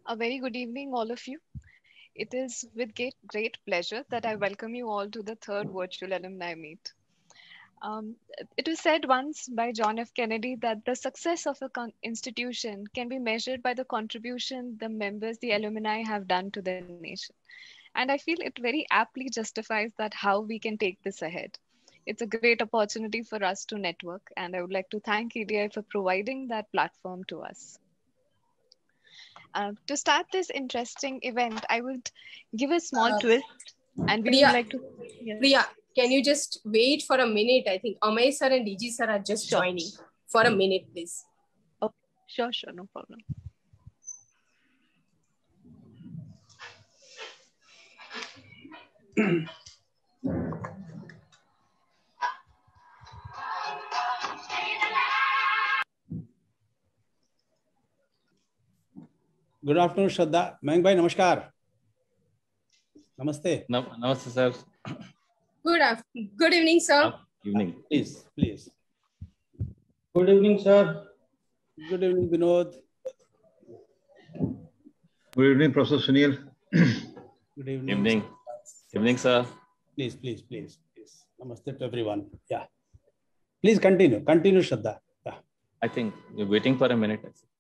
A very good evening, all of you. It is with great pleasure that I welcome you all to the third virtual alumni meet. Um, it was said once by John F. Kennedy that the success of a institution can be measured by the contribution the members, the alumni, have done to the nation. And I feel it very aptly justifies that how we can take this ahead. It's a great opportunity for us to network, and I would like to thank EDI for providing that platform to us. To start this interesting event, I would give a small twist, and we would Priya, like to. Yes. Priya, can you just wait for a minute? I think Amay sir and DG sir are just joining. For a minute, please. Oh, sure, no problem. Good afternoon, Shraddha. Mayank bhai, namaskar. Namaste. Namaste, sir. Good evening, sir. Evening. Please. Good evening, sir. Good evening, Vinod. Good evening, Professor Sunil. Good evening. Evening, sir. Please. Namaste to everyone. Yeah. Please continue, Shraddha. Yeah. I think we're waiting for a minute.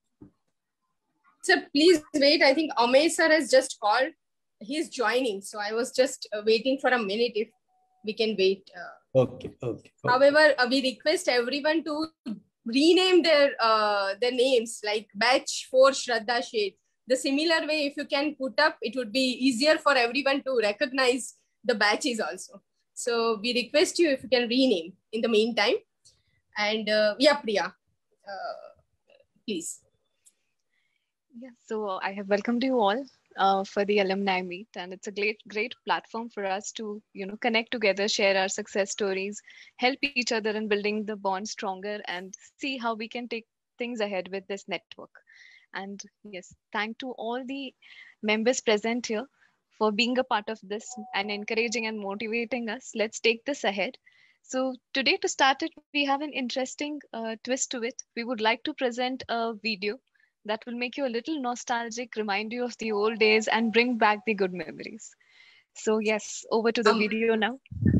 Sir, please wait. I think Amay sir has just called. He's joining. So I was just waiting for a minute if we can wait. Okay. However, we request everyone to rename their names like Batch 4 Shraddha Shade. The similar way, if you can put up, it would be easier for everyone to recognize the batches also. So we request you if you can rename in the meantime. And Priya, please. Yeah, so I have welcomed you all for the alumni meet, and it's a great platform for us to connect together, share our success stories, help each other in building the bond stronger, and see how we can take things ahead with this network. And yes, thank to all the members present here for being a part of this and encouraging and motivating us. Let's take this ahead. So today, to start it, we have an interesting twist to it. We would like to present a video that will make you a little nostalgic, remind you of the old days, and bring back the good memories. So yes, over to the video now.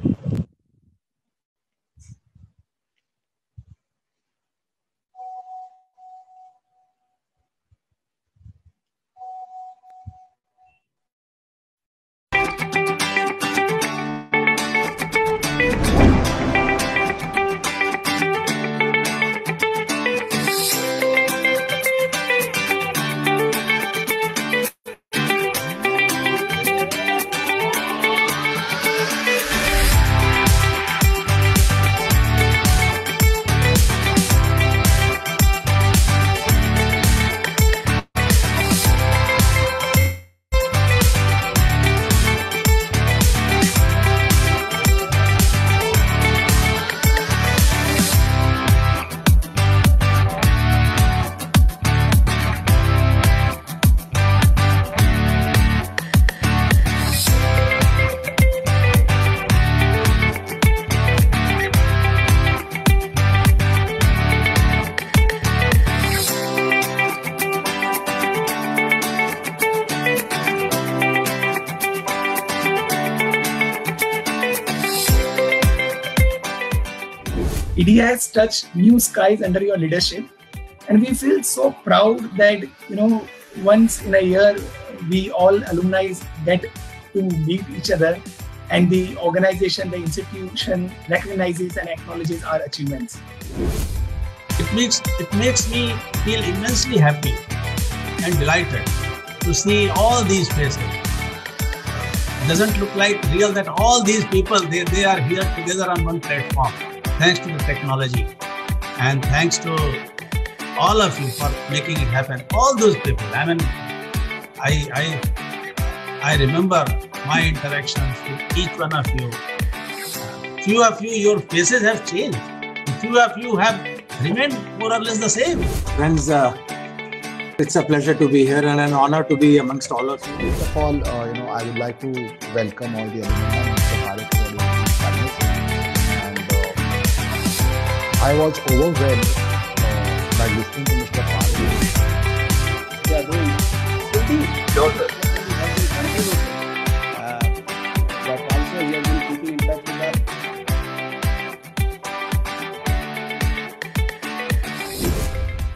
EDI has touched new skies under your leadership, and we feel so proud that once in a year we all alumni get to meet each other, and the organization, the institution recognizes and acknowledges our achievements. It makes me feel immensely happy and delighted to see all these faces. It doesn't look like real that all these people they are here together on one platform. Thanks to the technology, and thanks to all of you for making it happen. All those people. I mean, I remember my interactions with each one of you. Few of you, your faces have changed. Few of you have remained more or less the same. Friends, it's a pleasure to be here and an honor to be amongst all of you. First of all, I would like to welcome all the alumni, Mr. Parekh, I was overwhelmed by listening to Mr. Parekh. They are doing pretty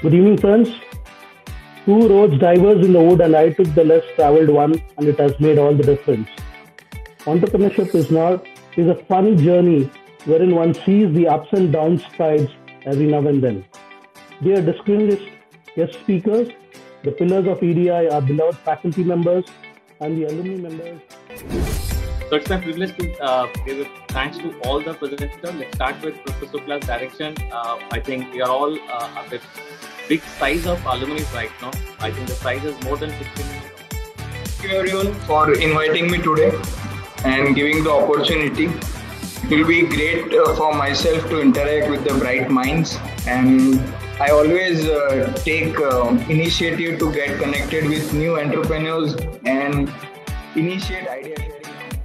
Good evening, friends. Two roads diverged in the wood, and I took the less traveled one, and it has made all the difference. Entrepreneurship is a fun journey wherein one sees the ups and downs sides every now and then. Dear distinguished guest speakers, the pillars of EDI are beloved faculty members and the alumni members. So it's my privilege to give thanks to all the presenters. Let's start with Professor Sukla's direction. I think we are all a bit big size of alumni right now. I think the size is more than 15 million. Thank you everyone for inviting me today and giving the opportunity. It will be great for myself to interact with the bright minds, and I always take initiative to get connected with new entrepreneurs and initiate idea sharing.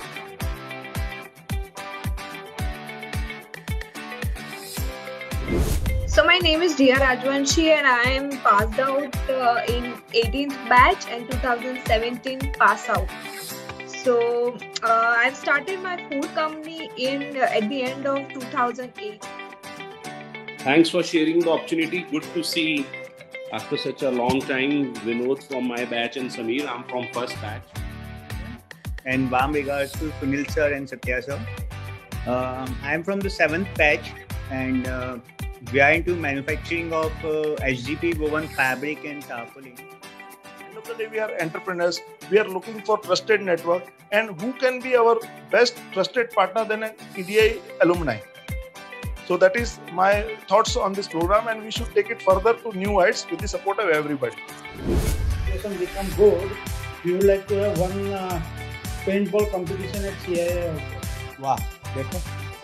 So my name is Dia Rajwanshi and I am passed out in 18th batch and 2017 pass out. So I've started my food company at the end of 2008. Thanks for sharing the opportunity. Good to see after such a long time Vinod from my batch and Samir. I'm from first batch. And warm regards to Sunil sir and Satya sir. I am from the 7th batch and we are into manufacturing of HDP woven fabric and tarpaulin. End of the day, we are entrepreneurs. We are looking for trusted network, and who can be our best trusted partner than an EDI alumni? So that is my thoughts on this program, and we should take it further to new heights with the support of everybody. When we become good, we would like to have one paintball competition at CII also. Wow, that's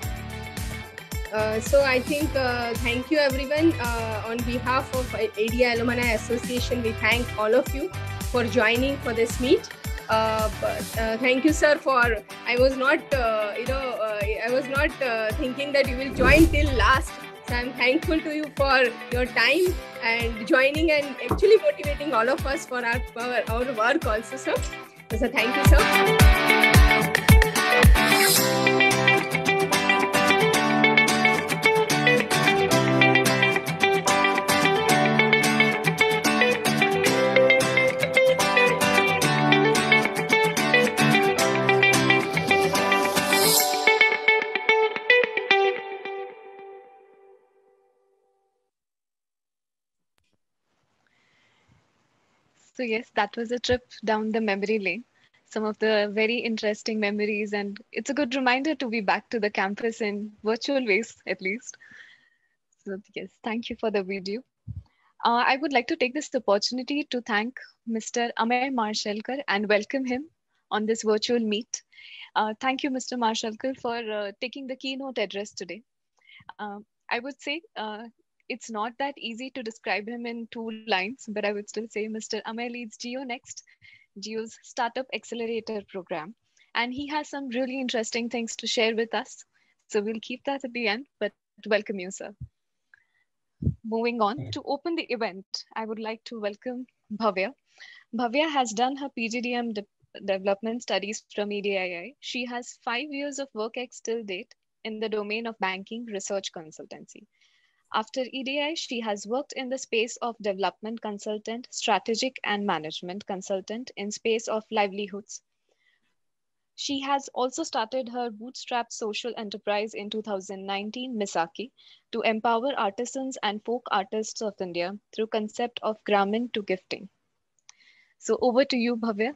So I think thank you everyone on behalf of ADI Alumni Association. We thank all of you for joining for this meet. Thank you, sir. I was not thinking that you will join till last. So I'm thankful to you for your time and joining and actually motivating all of us for our work also, sir. So thank you, sir. So yes, that was a trip down the memory lane. Some of the very interesting memories, and it's a good reminder to be back to the campus in virtual ways, at least. So yes, thank you for the video. I would like to take this opportunity to thank Mr. Amay Marshalkar and welcome him on this virtual meet. Thank you, Mr. Marshalkar, for taking the keynote address today. I would say it's not that easy to describe him in 2 lines, but I would still say Mr. Amay leads GeoNext, Geo's Startup Accelerator program. And he has some really interesting things to share with us. So we'll keep that at the end, but welcome you, sir. Moving on, to open the event, I would like to welcome Bhavya. Bhavya has done her PGDM development studies from EDII. She has 5 years of work ex till date in the domain of banking research consultancy. After EDI, she has worked in the space of development consultant, strategic and management consultant in space of livelihoods. She has also started her bootstrap social enterprise in 2019, Misaki, to empower artisans and folk artists of India through concept of Gramin to gifting. So over to you, Bhavya.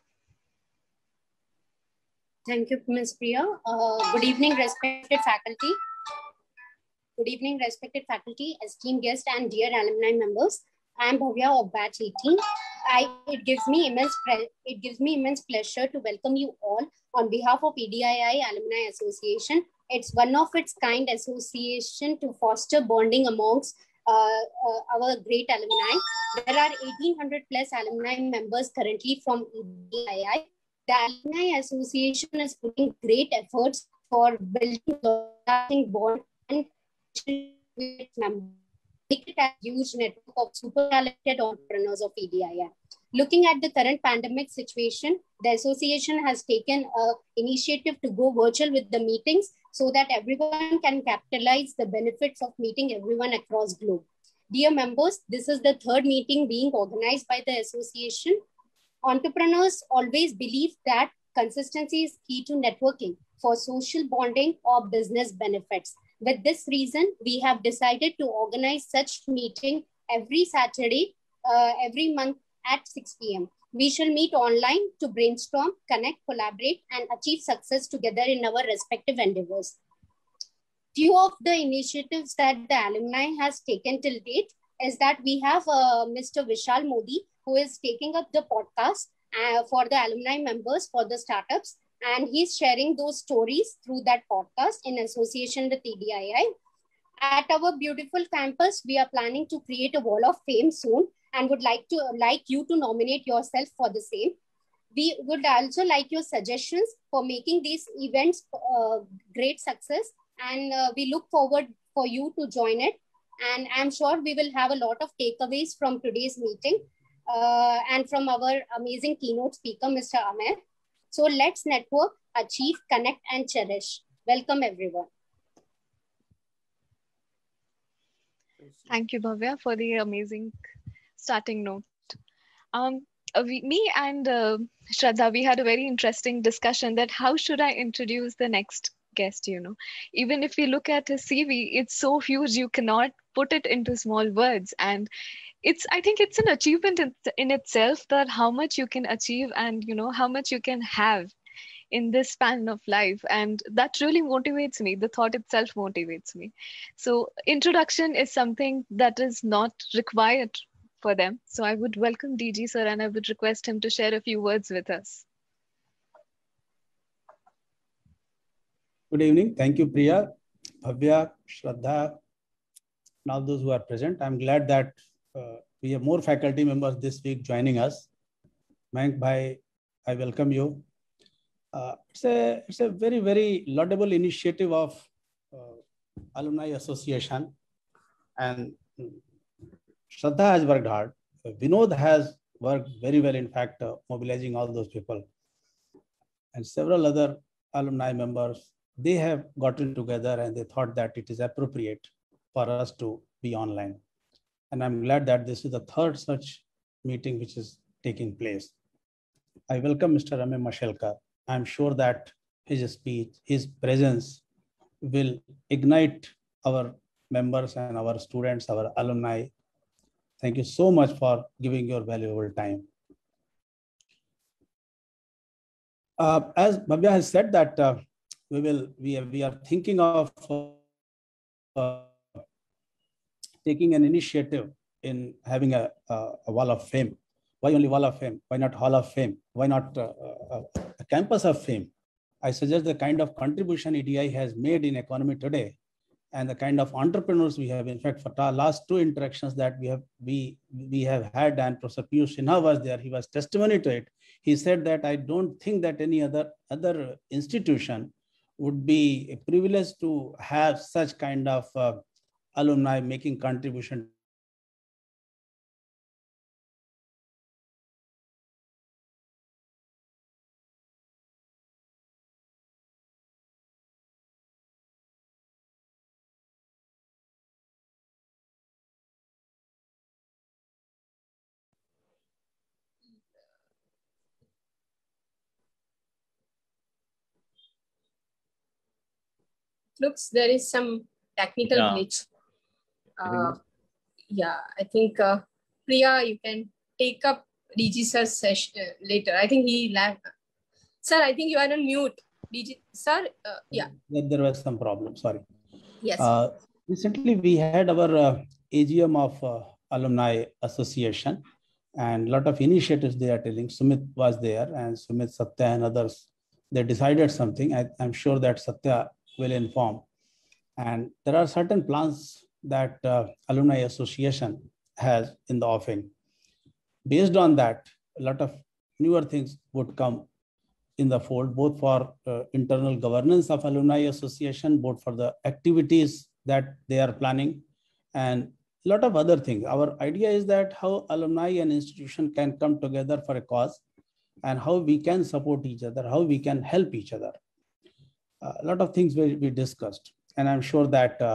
Thank you, Ms. Priya. Good evening, respected faculty. Good evening, respected faculty, esteemed guests, and dear alumni members. I am Bhavya of batch 18. It gives me immense pleasure to welcome you all on behalf of EDII Alumni Association. It's one of its kind association to foster bonding amongst our great alumni. There are 1,800 plus alumni members currently from EDII. The Alumni Association is putting great efforts for building lasting bond and members. Make it a huge network of super talented entrepreneurs of EDII. Looking at the current pandemic situation, the association has taken an initiative to go virtual with the meetings so that everyone can capitalize the benefits of meeting everyone across globe. Dear members, this is the third meeting being organized by the association. Entrepreneurs always believe that consistency is key to networking for social bonding or business benefits. With this reason, we have decided to organize such meeting every Saturday, every month at 6 p.m. We shall meet online to brainstorm, connect, collaborate, and achieve success together in our respective endeavors. Few of the initiatives that the alumni has taken till date is that we have Mr. Vishal Modi, who is taking up the podcast for the alumni members for the startups, and he's sharing those stories through that podcast in association with EDII. At our beautiful campus, we are planning to create a wall of fame soon and would like you to nominate yourself for the same. We would also like your suggestions for making these events great success, and we look forward for you to join it. And I'm sure we will have a lot of takeaways from today's meeting and from our amazing keynote speaker, Mr. Amer. So let's network, achieve, connect, and cherish. Welcome, everyone. Thank you, Bhavya, for the amazing starting note. Me and Shraddha, we had a very interesting discussion that how should I introduce the next guest, Even if you look at his CV, it's so huge, you cannot put it into small words. And I think it's an achievement in itself that how much you can achieve and, how much you can have in this span of life. And that really motivates me. The thought itself motivates me. So introduction is something that is not required for them. So I would welcome DG sir and I would request him to share a few words with us. Good evening. Thank you, Priya, Bhavya, Shraddha, and all those who are present. I'm glad that we have more faculty members this week joining us. Mayank Bhai, I welcome you. It's a very, very laudable initiative of Alumni Association, and Shraddha has worked hard. Vinod has worked very well, in fact, mobilizing all those people. And several other alumni members, they have gotten together and they thought that it is appropriate for us to be online. And I'm glad that this is the third such meeting which is taking place. I welcome Mr. Ame Mashelkar. I'm sure that his speech, his presence will ignite our members and our students, our alumni. Thank you so much for giving your valuable time. As Bhavya has said that we are thinking of taking an initiative in having a wall of fame. Why only wall of fame? Why not hall of fame? Why not a campus of fame? I suggest the kind of contribution EDI has made in economy today and the kind of entrepreneurs we have. In fact, for our last two interactions that we have had, and Professor Piyush Sinha was there, he was testimony to it. He said that I don't think that any other institution would be a privilege to have such kind of alumni making contribution. Looks there is some technical glitch. I think Priya, you can take up DG sir's session later. I think he left. Sir, I think you are on mute. DG sir, There was some problem. Sorry. Yes. Recently, we had our AGM of Alumni Association, and a lot of initiatives they are telling. Sumit was there, and Sumit, Satya, and others. They decided something. I'm sure that Satya will inform. And there are certain plans that Alumni Association has in the offing. Based on that, a lot of newer things would come in the fold, both for internal governance of Alumni Association, both for the activities that they are planning, and a lot of other things. Our idea is that how alumni and institution can come together for a cause, and how we can support each other, how we can help each other. A lot of things we discussed, and I'm sure that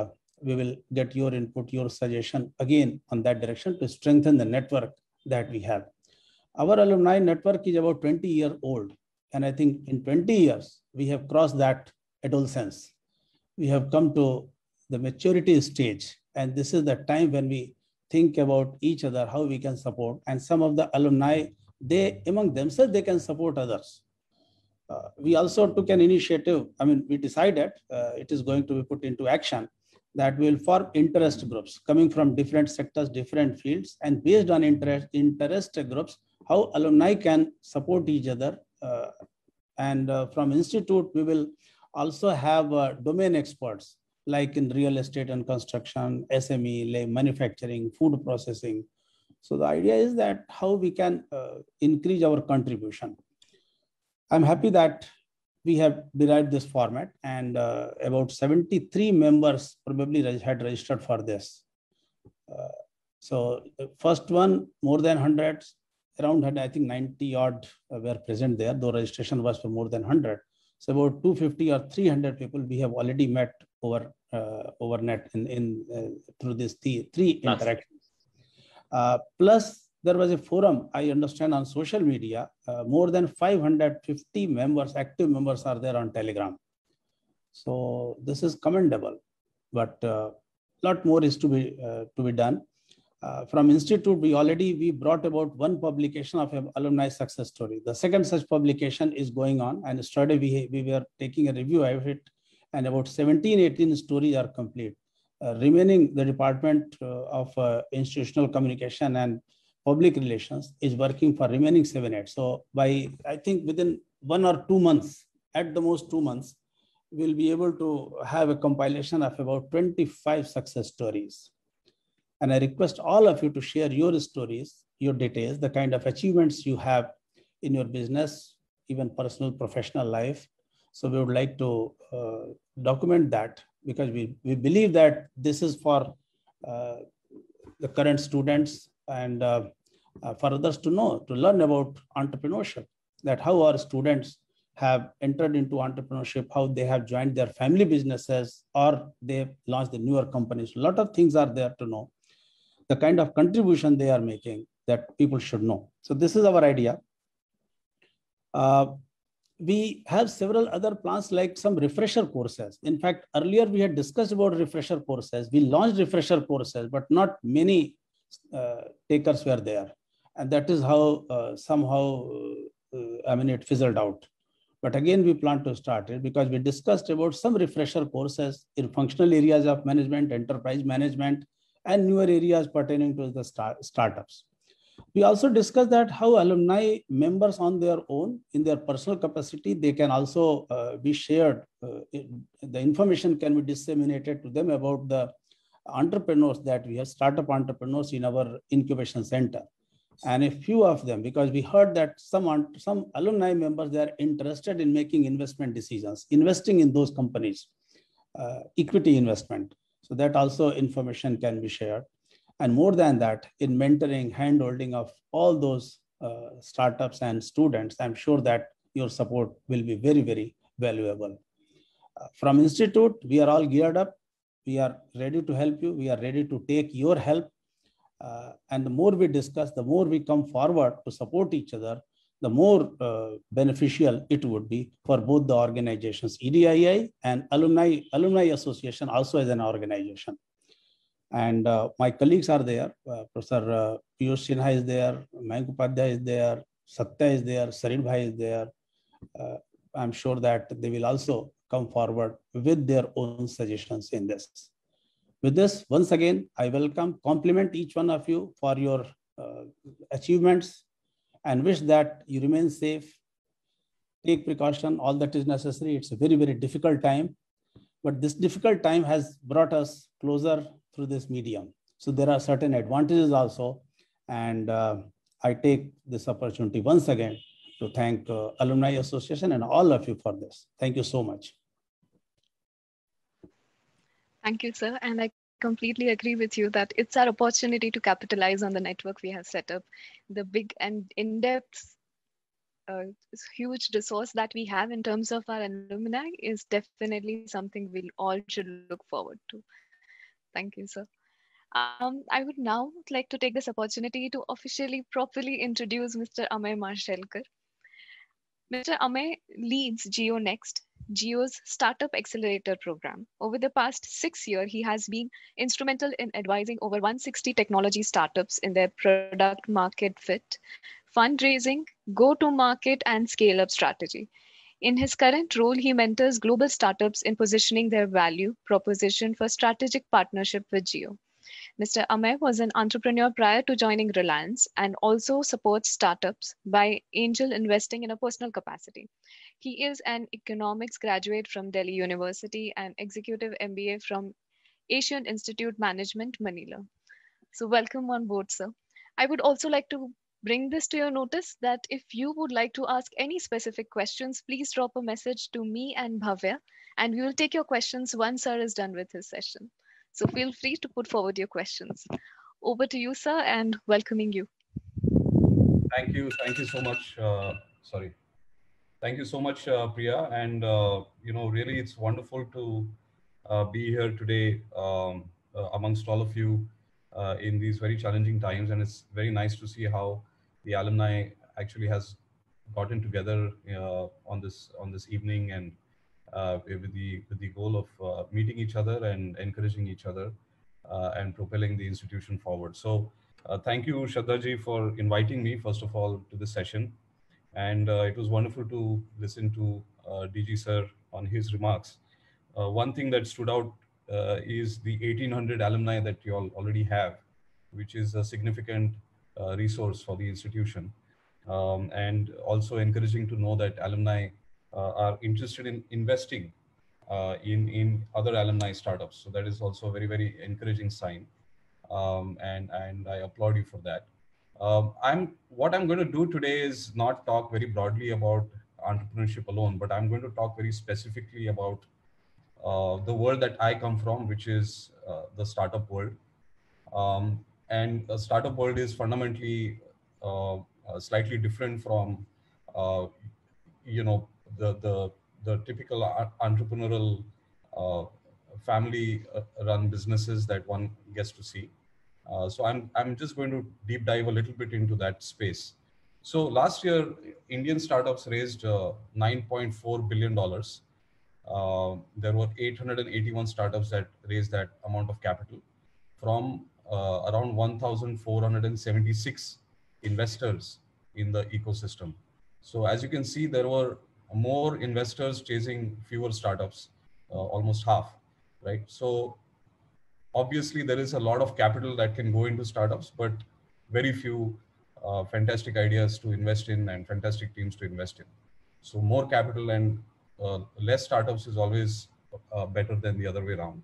we will get your input, your suggestion again on that direction to strengthen the network that we have. Our alumni network is about 20 years old. And I think in 20 years, we have crossed that adolescence. We have come to the maturity stage. And this is the time when we think about each other, how we can support. And some of the alumni, they among themselves, they can support others. We also took an initiative. I mean, we decided it is going to be put into action that we will form interest groups coming from different sectors, different fields, and based on interest groups, how alumni can support each other. And from institute, we will also have domain experts like in real estate and construction, SME, like manufacturing, food processing. So the idea is that how we can increase our contribution. I'm happy that we have derived this format, and about 73 members probably had registered for this. So the first one, more than 100, around 100, I think 90 odd were present there, though registration was for more than 100. So about 250 or 300 people we have already met over net through these three interactions. Plus, there was a forum, I understand, on social media. More than 550 members, active members are there on Telegram. So this is commendable, but a lot more is to be done. From Institute, we brought about one publication of an alumni success story. The second such publication is going on, and yesterday we were taking a review of it, and about 17, 18 stories are complete. Remaining, the Department of Institutional Communication and Public Relations is working for remaining 7, 8. So by, I think within 1 or 2 months, at the most 2 months, we'll be able to have a compilation of about 25 success stories. And I request all of you to share your stories, your details, the kind of achievements you have in your business, even personal, professional life. So we would like to document that, because we believe that this is for the current students and for others to know, to learn about entrepreneurship, that how our students have entered into entrepreneurship, how they have joined their family businesses, or they launched the newer companies. A lot of things are there to know. The kind of contribution they are making that people should know. So this is our idea. We have several other plans like some refresher courses. In fact, earlier we had discussed about refresher courses. We launched refresher courses, but not many takers were there. And that is how somehow, it fizzled out. But again, we plan to start it because we discussed about some refresher courses in functional areas of management, enterprise management, and newer areas pertaining to the startups. We also discussed that how alumni members on their own, in their personal capacity, they can also be shared. The information can be disseminated to them about the entrepreneurs that we have, startup entrepreneurs in our incubation center. And a few of them, because we heard that some alumni members, they are interested in making investment decisions, investing in those companies, equity investment. So that also information can be shared. And more than that, in mentoring, hand-holding of all those startups and students, I'm sure that your support will be very, very valuable. From Institute, we are all geared up. We are ready to help you. We are ready to take your help. And the more we discuss, the more we come forward to support each other, the more beneficial it would be for both the organizations, EDII and Alumni Association also as an organization. And my colleagues are there. Professor Piyush Sinha is there, Mayank Upadhyay is there, Satya is there, Sarin Bhai is there. I'm sure that they will also come forward with their own suggestions in this. With this, once again, I compliment each one of you for your achievements and wish that you remain safe, take precaution, all that is necessary. It's a very, very difficult time, but this difficult time has brought us closer through this medium. So there are certain advantages also. And I take this opportunity once again to thank Alumni Association and all of you for this. Thank you so much. Thank you, sir. And I completely agree with you that it's our opportunity to capitalize on the network we have set up. The big and in-depth, huge resource that we have in terms of our alumni is definitely something we all should look forward to. Thank you, sir. I would now like to take this opportunity to officially properly introduce Mr. Amey Marshelkar. Mr. Amey leads GeoNext, Geo's startup accelerator program. Over the past 6 years, he has been instrumental in advising over 160 technology startups in their product market fit, fundraising, go-to-market, and scale-up strategy. In his current role, he mentors global startups in positioning their value proposition for strategic partnership with Geo. Mr. Amey was an entrepreneur prior to joining Reliance and also supports startups by angel investing in a personal capacity. He is an economics graduate from Delhi University and executive MBA from Asian Institute Management, Manila. So welcome on board, sir. I would also like to bring this to your notice that if you would like to ask any specific questions, please drop a message to me and Bhavya, and we will take your questions once sir is done with his session. So feel free to put forward your questions. Over to you, sir, and welcoming you. Thank you so much. Thank you so much, Priya. And really, it's wonderful to be here today amongst all of you in these very challenging times. And it's very nice to see how the alumni actually has gotten together on this evening and with the goal of meeting each other and encouraging each other and propelling the institution forward. So thank you, Shraddha-ji, for inviting me, first of all, to this session. And it was wonderful to listen to DG sir on his remarks. One thing that stood out is the 1800 alumni that you all already have, which is a significant resource for the institution. And also encouraging to know that alumni are interested in investing in other alumni startups. So that is also a very, very encouraging sign. And I applaud you for that. What I'm going to do today is not talk very broadly about entrepreneurship alone, but I'm going to talk very specifically about the world that I come from, which is the startup world. And the startup world is fundamentally slightly different from, the typical entrepreneurial family-run businesses that one gets to see. So I'm just going to deep dive a little bit into that space. So last year, Indian startups raised $9.4 billion. There were 881 startups that raised that amount of capital from around 1,476 investors in the ecosystem. So as you can see, there were more investors chasing fewer startups, almost half, right? So obviously, there is a lot of capital that can go into startups, but very few fantastic ideas to invest in and fantastic teams to invest in. So more capital and less startups is always better than the other way around.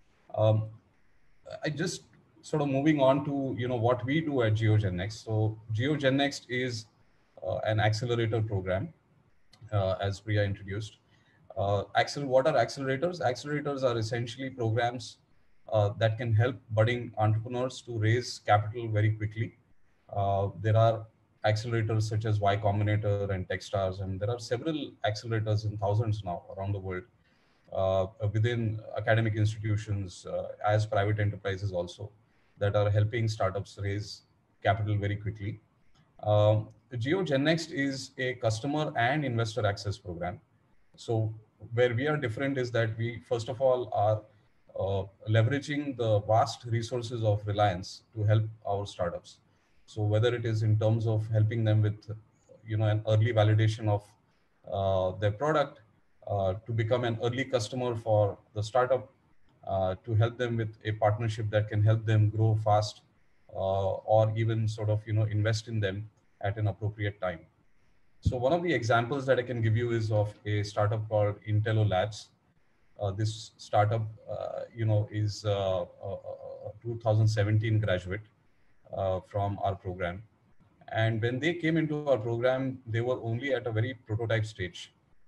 I just sort of moving on to what we do at GeoGenNext. So GeoGenNext is an accelerator program, as Priya introduced. What are accelerators? Accelerators are essentially programs that can help budding entrepreneurs to raise capital very quickly. There are accelerators such as Y Combinator and Techstars, and there are several accelerators in thousands now around the world within academic institutions as private enterprises also that are helping startups raise capital very quickly. GeoGenNext is a customer and investor access program. So where we are different is that we, first of all, are leveraging the vast resources of Reliance to help our startups. So whether it is in terms of helping them with, an early validation of their product, to become an early customer for the startup, to help them with a partnership that can help them grow fast, or even sort of, invest in them at an appropriate time. So one of the examples that I can give you is of a startup called Intello Labs. This startup, is a 2017 graduate from our program. And when they came into our program, they were only at a very prototype stage.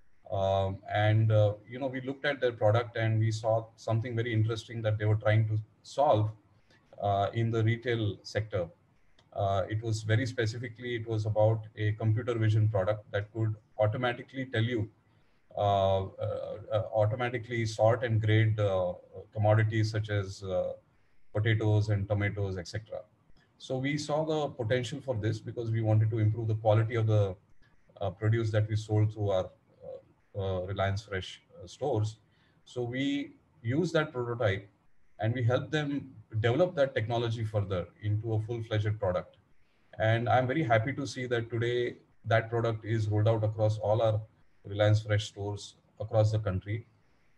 We looked at their product and we saw something very interesting that they were trying to solve in the retail sector. It was very specifically, it was about a computer vision product that could automatically tell you, automatically sort and grade commodities such as potatoes and tomatoes, etc. So we saw the potential for this because we wanted to improve the quality of the produce that we sold through our Reliance Fresh stores. So we used that prototype and we helped them develop that technology further into a full-fledged product. And I'm very happy to see that today that product is rolled out across all our Reliance Fresh stores across the country.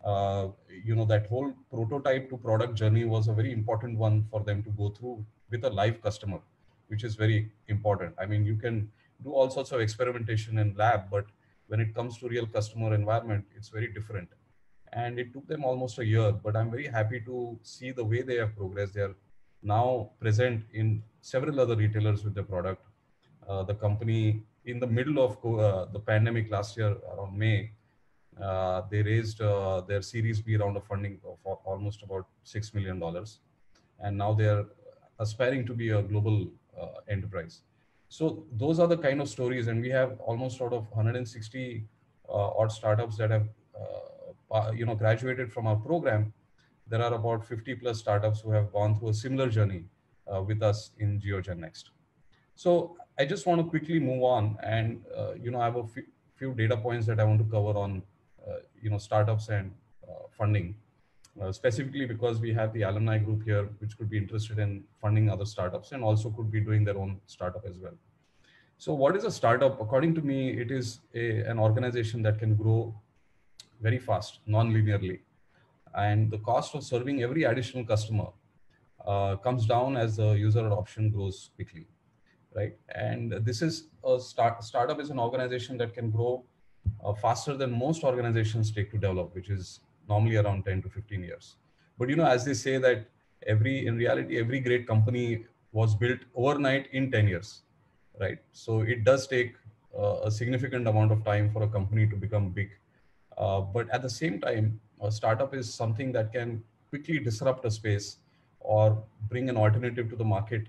That whole prototype to product journey was a very important one for them to go through with a live customer, which is very important. I mean, you can do all sorts of experimentation in lab, but when it comes to real customer environment, it's very different. And it took them almost a year, but I'm very happy to see the way they have progressed. They are now present in several other retailers with the product. The company, in the middle of the pandemic last year, around May, they raised their Series B round of funding of almost about $6 million. And now they are aspiring to be a global enterprise. So those are the kind of stories. And we have almost out of 160 odd startups that have graduated from our program. There are about 50 plus startups who have gone through a similar journey with us in Geogen Next. So I just want to quickly move on, and I have a few data points that I want to cover on startups and funding, specifically because we have the alumni group here, which could be interested in funding other startups and also could be doing their own startup as well. So what is a startup? According to me, it is an organization that can grow very fast, non-linearly. And the cost of serving every additional customer comes down as the user adoption grows quickly, right? And this is a startup is an organization that can grow faster than most organizations take to develop, which is normally around 10 to 15 years. But as they say that in reality, every great company was built overnight in 10 years, right? So it does take a significant amount of time for a company to become big. But at the same time, a startup is something that can quickly disrupt a space or bring an alternative to the market,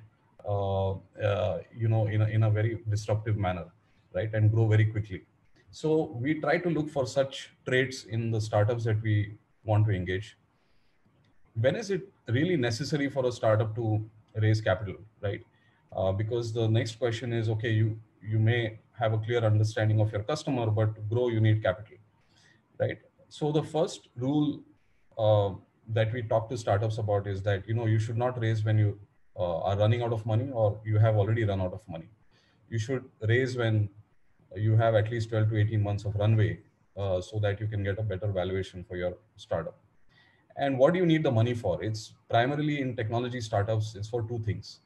in a very disruptive manner, right? And grow very quickly. So we try to look for such traits in the startups that we want to engage. When is it really necessary for a startup to raise capital, right? Because the next question is, okay, you may have a clear understanding of your customer, but to grow, you need capital, right? So the first rule that we talk to startups about is that, you should not raise when you are running out of money or you have already run out of money. You should raise when you have at least 12 to 18 months of runway so that you can get a better valuation for your startup. And what do you need the money for? It's primarily in technology startups, it's for two things.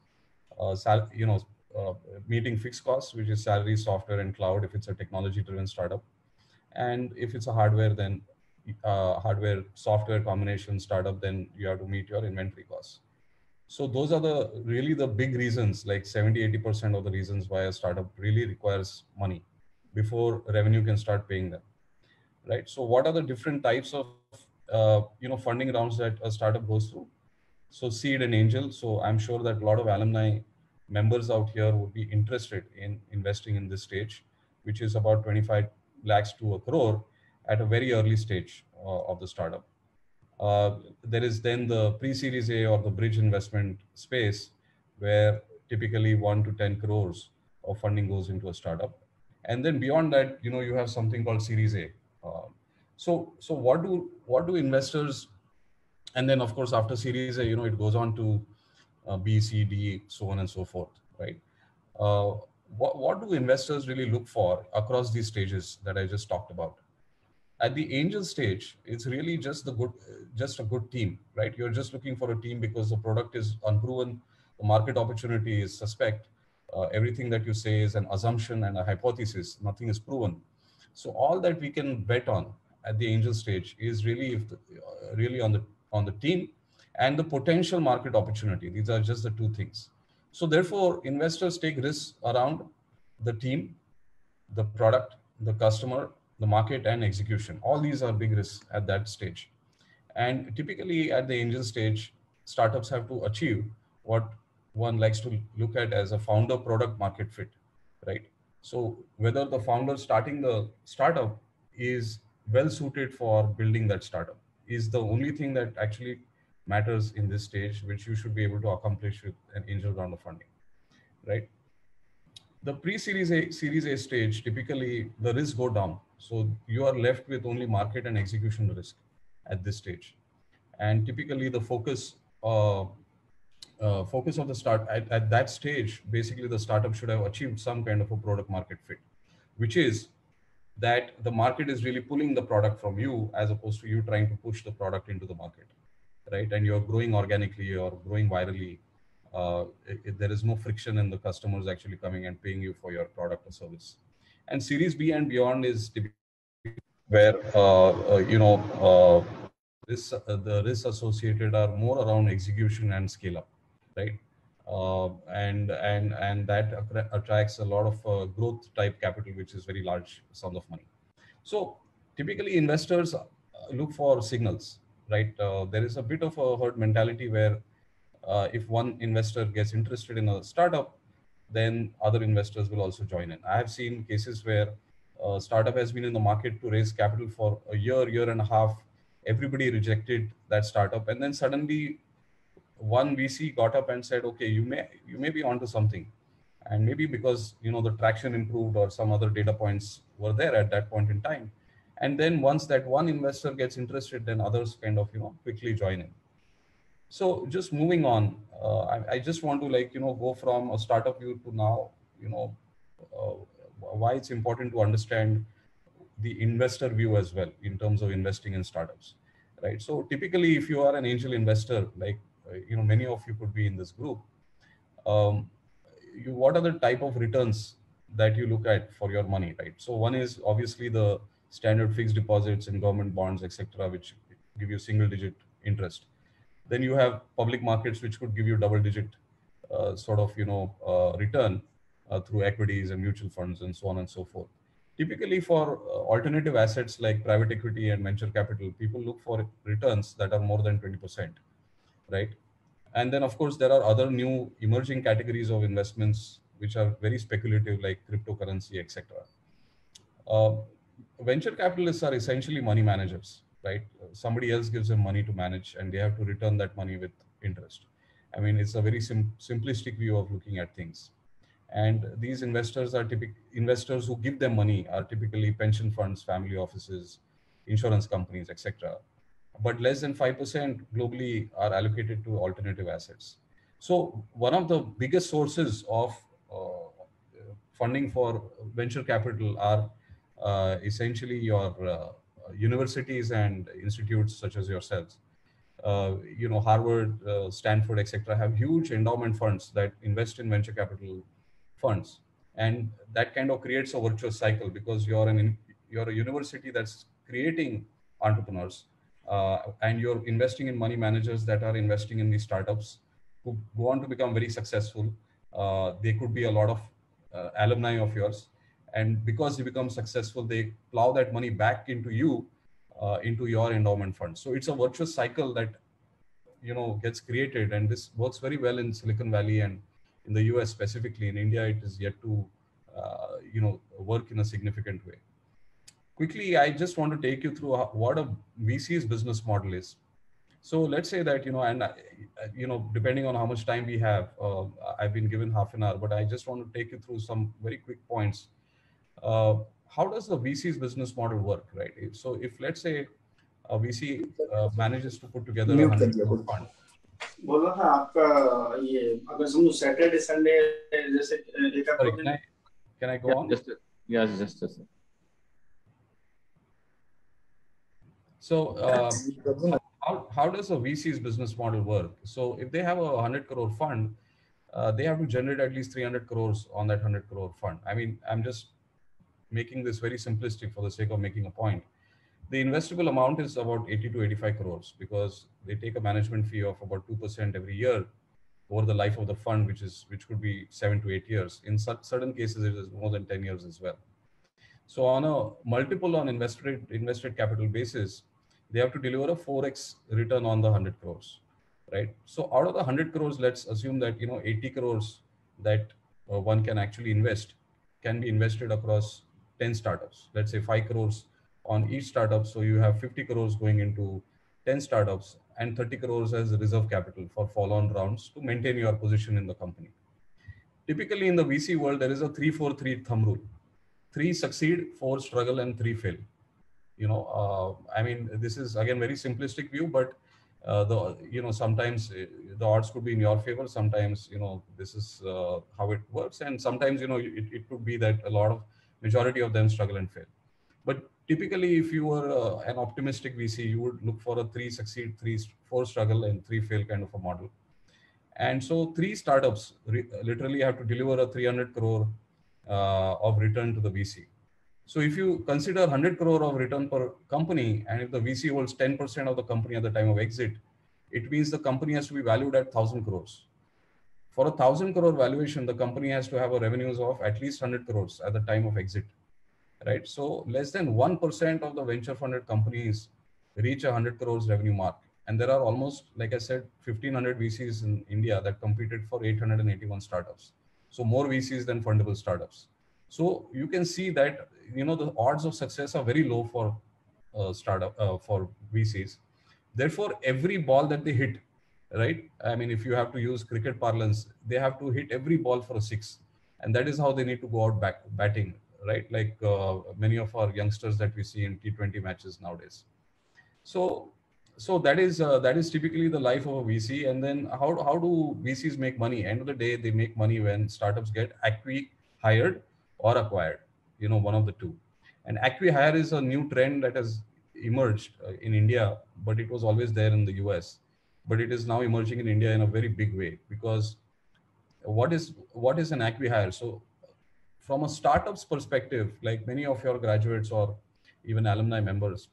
Meeting fixed costs, which is salary, software, and cloud if it's a technology-driven startup. And if it's a hardware, then hardware software combination startup, then you have to meet your inventory costs. So those are really the big reasons, like 70-80% of the reasons why a startup really requires money before revenue can start paying them, right? So what are the different types of funding rounds that a startup goes through? So seed and angel. So I'm sure that a lot of alumni members out here would be interested in investing in this stage, which is about 25 lakhs to a crore at a very early stage of the startup. There is then the pre-series A or the bridge investment space, where typically 1 to 10 crores of funding goes into a startup. And then beyond that, you have something called Series A. So what do investors, and then of course after Series A, it goes on to B, C, D, so on and so forth, right? What do investors really look for across these stages that I just talked about? At the angel stage, it's really just a good team, right? You're just looking for a team because the product is unproven, the market opportunity is suspect. Everything that you say is an assumption and a hypothesis, nothing is proven. So all that we can bet on at the angel stage is really on the team and the potential market opportunity. These are just the two things. So therefore, investors take risks around the team, the product, the customer, the market, and execution. All these are big risks at that stage. And typically at the angel stage, startups have to achieve what one likes to look at as a founder product market fit, right? So whether the founder starting the startup is well suited for building that startup is the only thing that actually matters in this stage, which you should be able to accomplish with an angel round of funding, right? The pre-series A, Series A stage, typically the risks go down. So you are left with only market and execution risk at this stage. And typically the focus of the start at that stage, basically the startup should have achieved some kind of a product market fit, which is that the market is really pulling the product from you as opposed to you trying to push the product into the market, right? And you're growing organically or growing virally. There is no friction in the customers actually coming and paying you for your product or service. And Series B and beyond is typically where the risks associated are more around execution and scale up, right? And that attracts a lot of growth type capital, which is very large sums of money. So typically investors look for signals, right? There is a bit of a herd mentality where if one investor gets interested in a startup, then other investors will also join in. I have seen cases where a startup has been in the market to raise capital for a year and a half. Everybody rejected that startup, and then suddenly one VC got up and said, "Okay, you may be onto something," and maybe because the traction improved or some other data points were there at that point in time, and then once that one investor gets interested, then others kind of quickly join in. So just moving on, I just want to go from a startup view to now why it's important to understand the investor view as well in terms of investing in startups, right? So typically, if you are an angel investor, like many of you could be in this group, what are the type of returns that you look at for your money, right? So one is obviously the standard fixed deposits in government bonds, etc., which give you single-digit interest. Then you have public markets, which could give you double-digit return through equities and mutual funds and so on and so forth. Typically, for alternative assets like private equity and venture capital, people look for returns that are more than 20%, right? And then, of course, there are other new emerging categories of investments which are very speculative, like cryptocurrency, etc. Venture capitalists are essentially money managers, right? Somebody else gives them money to manage, and they have to return that money with interest. I mean, it's a very simplistic view of looking at things. And these investors are investors who give them money are typically pension funds, family offices, insurance companies, etc. But less than 5% globally are allocated to alternative assets. So one of the biggest sources of funding for venture capital are essentially your universities and institutes such as yourselves. Harvard, Stanford, etc. have huge endowment funds that invest in venture capital funds, and that kind of creates a virtuous cycle because you're a university that's creating entrepreneurs, and you're investing in money managers that are investing in these startups who go on to become very successful. They could be a lot of alumni of yours, and because they become successful, they plow that money back into you, into your endowment fund. So it's a virtuous cycle that gets created, and this works very well in Silicon Valley and in the US specifically. In India, it is yet to work in a significant way. Quickly, I just want to take you through what a VC's business model is. So let's say that, depending on how much time we have, I've been given half an hour, but I just want to take you through some very quick points. How does the VC's business model work, right? So if let's say a VC manages to put together a 100 crore fund. बोला था आपका ये अगर समझो Saturday Sunday जैसे can I go on? Just a second. So how does a VC's business model work? So if they have a 100 crore fund, they have to generate at least 300 crores on that 100 crore fund. I mean, I'm just making this very simplistic for the sake of making a point. The investable amount is about 80 to 85 crores because they take a management fee of about 2% every year over the life of the fund, which could be 7 to 8 years. In certain cases, it is more than 10 years as well. So on a multiple on invested capital basis, they have to deliver a 4x return on the 100 crores, right? So out of the 100 crores, let's assume that 80 crores that one can actually invest can be invested across 10 startups. Let's say 5 crores on each startup. So you have 50 crores going into 10 startups, and 30 crores as reserve capital for follow-on rounds to maintain your position in the company. Typically in the VC world, there is a 3-4-3 thumb rule. 3 succeed, 4 struggle, and 3 fail. I mean, this is again very simplistic view, but sometimes the odds could be in your favor. Sometimes, this is how it works. And sometimes, it could be that majority of them struggle and fail. But typically, if you were an optimistic VC, you would look for a 3 succeed, 4 struggle, and 3 fail kind of a model. And so 3 startups literally have to deliver a 300 crore of return to the VC. So if you consider 100 crore of return per company, and if the VC holds 10% of the company at the time of exit, it means the company has to be valued at 1,000 crores. For a 1,000 crore valuation, the company has to have a revenues of at least 100 crores at the time of exit, right? So less than 1% of the venture funded companies reach 100 crores revenue mark. And there are almost, like I said, 1,500 VCs in India that competed for 881 startups. So more VCs than fundable startups. So you can see that, the odds of success are very low for for VCs. Therefore, every ball that they hit, right? I mean, if you have to use cricket parlance, they have to hit every ball for a 6. And that is how they need to go out batting, right? Like many of our youngsters that we see in T20 matches nowadays. So that is typically the life of a VC. And then how do VCs make money? End of the day, they make money when startups get acqui-hired or acquired, one of the two. And acqui-hire is a new trend that has emerged in India, but it was always there in the US. But it is now emerging in India in a very big way, because what is an acqui-hire? So from a startup's perspective, like many of your graduates or even alumni members,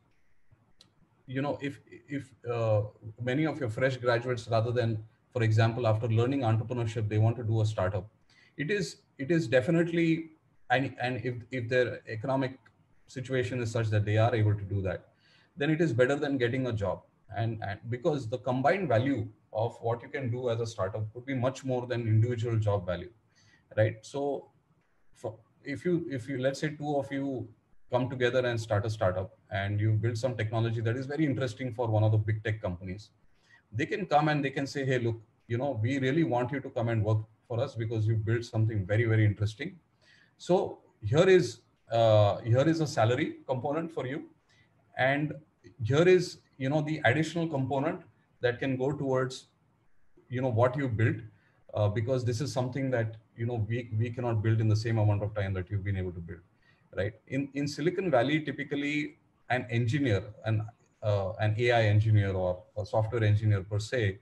if many of your fresh graduates, rather than, for example, after learning entrepreneurship, they want to do a startup, it is definitely, and if their economic situation is such that they are able to do that, then it is better than getting a job. And because the combined value of what you can do as a startup would be much more than individual job value, right? So if you let's say 2 of you come together and start a startup, and you build some technology that is very interesting for one of the big tech companies, they can come and they can say, hey, look, we really want you to come and work for us because you built something very, very interesting. So here is a salary component for you, and here is the additional component that can go towards what you built, because this is something that we cannot build in the same amount of time that you've been able to build, right? In Silicon Valley, typically an engineer, an AI engineer or a software engineer per se,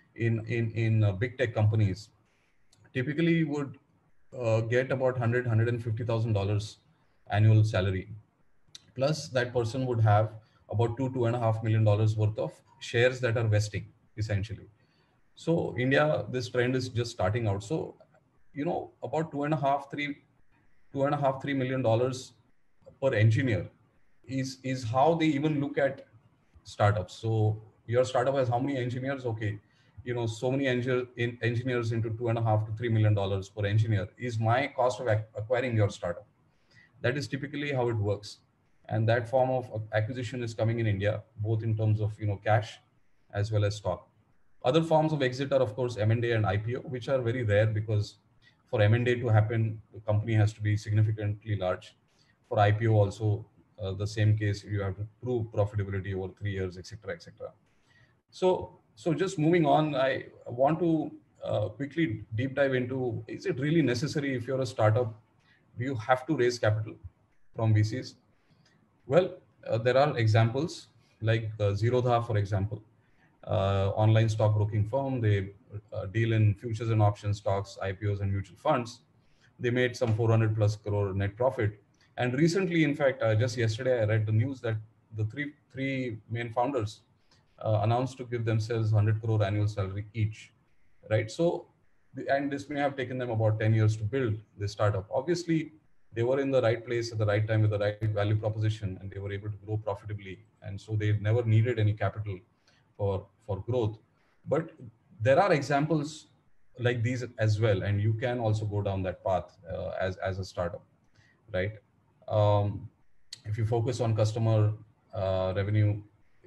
in big tech companies, typically would get about $150,000 annual salary. Plus, that person would have about $2.5 million worth of shares that are vesting, essentially. So India, this trend is just starting out. So, about $2.5-3 million per engineer is how they even look at startups. So your startup has how many engineers? Okay, so many engineers into $2.5-3 million per engineer is my cost of acquiring your startup. That is typically how it works. And that form of acquisition is coming in India, both in terms of cash as well as stock. Other forms of exit are, of course, M&A and IPO, which are very rare, because for M&A to happen, the company has to be significantly large. For IPO also, the same case, you have to prove profitability over 3 years, etc., etc. So just moving on, I want to quickly deep dive into, is it really necessary if you're a startup, do you have to raise capital from VCs? Well, there are examples like Zerodha, for example, online stockbroking firm. They deal in futures and options stocks, IPOs, and mutual funds. They made some 400+ crore net profit. And recently, in fact, just yesterday, I read the news that the three main founders announced to give themselves 100 crore annual salary each, right? So, and this may have taken them about 10 years to build this startup. Obviously, they were in the right place at the right time with the right value proposition, and they were able to grow profitably. And so they never needed any capital for growth. But there are examples like these as well, and you can also go down that path as a startup, right? If you focus on customer revenue,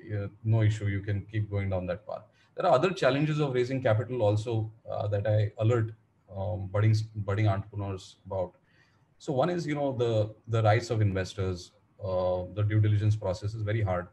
no issue. You can keep going down that path. There are other challenges of raising capital also that I alert budding entrepreneurs about. So one is, the rights of investors. The due diligence process is very hard.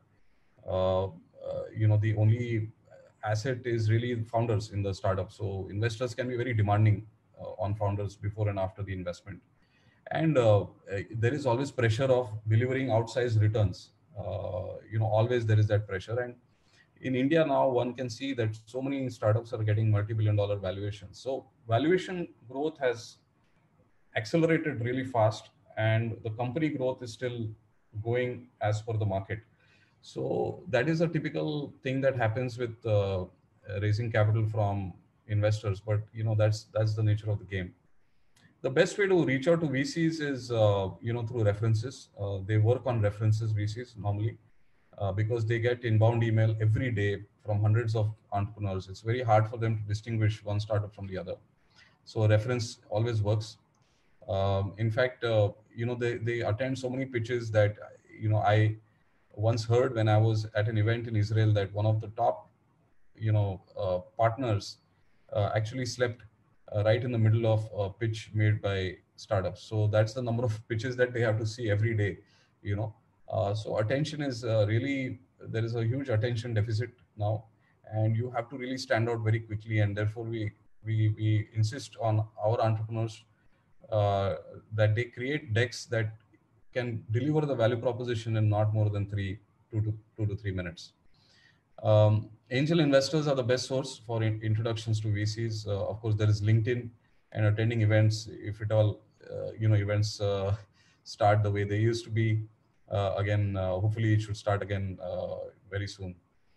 The only asset is really founders in the startup. So investors can be very demanding on founders before and after the investment. And there is always pressure of delivering outsized returns. Always there is that pressure. And in India now, one can see that so many startups are getting multi-billion-dollar valuations. So valuation growth has accelerated really fast, and the company growth is still going as per the market. So that is a typical thing that happens with raising capital from investors. But that's the nature of the game. The best way to reach out to VCs is through references. They work on references, VCs normally, because they get inbound email every day from hundreds of entrepreneurs. It's very hard for them to distinguish one startup from the other. So a reference always works. In fact, they attend so many pitches that I once heard when I was at an event in Israel that one of the top partners actually slept right in the middle of a pitch made by startups. So that's the number of pitches that they have to see every day. So attention is really, there is a huge attention deficit now, and you have to really stand out very quickly. And therefore we insist on our entrepreneurs that they create decks that can deliver the value proposition in not more than 2 to 3 minutes. Angel investors are the best source for introductions to VCs. Of course, there is LinkedIn and attending events. If at all, events start the way they used to be, again, hopefully it should start again very soon.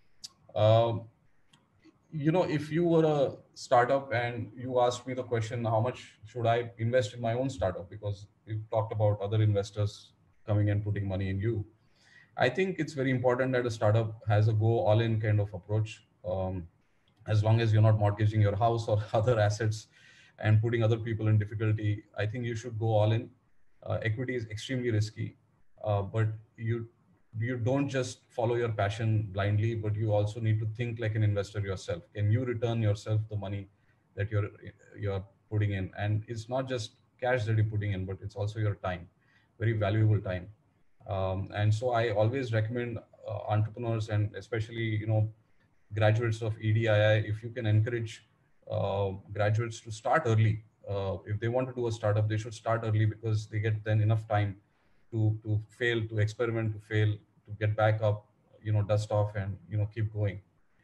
If you were a startup and you asked me the question, how much should I invest in my own startup? Because we've talked about other investors coming and putting money in you. I think it's very important that a startup has a go all in kind of approach. As long as you're not mortgaging your house or other assets and putting other people in difficulty, I think you should go all in. Equity is extremely risky, but you don't just follow your passion blindly, but you also need to think like an investor yourself. Can you return yourself the money that you're putting in? And it's not just cash that you're putting in, but it's also your time, very valuable time. And so I always recommend entrepreneurs, and especially graduates of EDII, if you can encourage graduates to start early. If they want to do a startup, they should start early, because they get then enough time to fail, to experiment, to fail, to get back up, dust off, and keep going.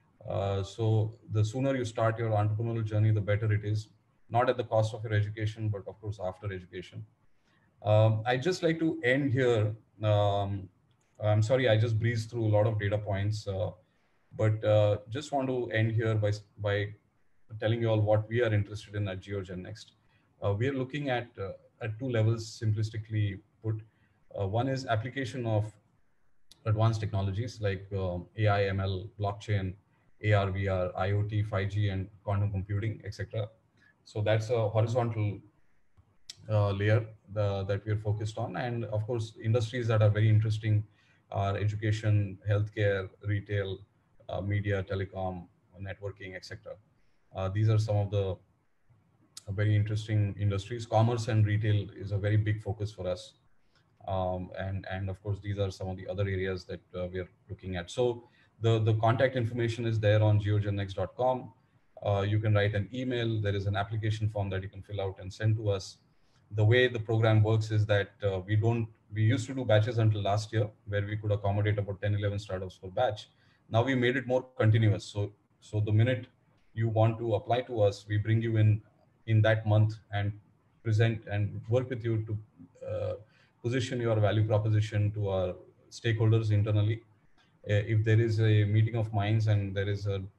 So the sooner you start your entrepreneurial journey, the better it is. Not at the cost of your education, but of course after education. I'd just like to end here. I'm sorry, I just breezed through a lot of data points, but just want to end here by telling you all what we are interested in at Geogen Next. We are looking at 2 levels, simplistically put. One is application of advanced technologies like AI, ML, blockchain, AR, VR, IoT, 5G, and quantum computing, etc. So that's a horizontal layer that we are focused on. And of course, industries that are very interesting are education, healthcare, retail, media, telecom, networking, etc. These are some of the very interesting industries. Commerce and retail is a very big focus for us. And of course, these are some of the other areas that we are looking at. So the contact information is there on geogennext.com. You can write an email. There is an application form that you can fill out and send to us. The way the program works is that we used to do batches until last year, where we could accommodate about 10, 11 startups per batch. Now we made it more continuous. So the minute you want to apply to us, we bring you in that month and present and work with you to position your value proposition to our stakeholders internally. If there is a meeting of minds and there is a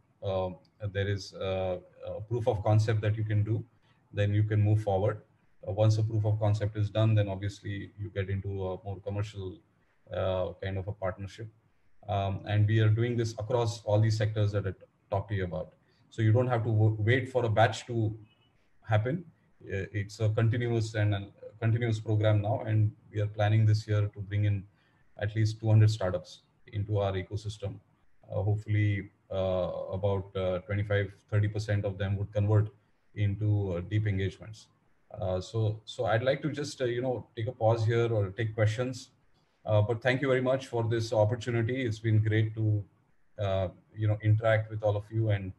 proof of concept that you can do, then you can move forward. Once a proof of concept is done, then obviously you get into a more commercial kind of a partnership. And we are doing this across all these sectors that I talked to you about. So you don't have to wait for a batch to happen. It's a continuous program now, and we are planning this year to bring in at least 200 startups into our ecosystem hopefully about 25-30% of them would convert into deep engagements. So I'd like to just take a pause here or take questions. But thank you very much for this opportunity. It's been great to interact with all of you, and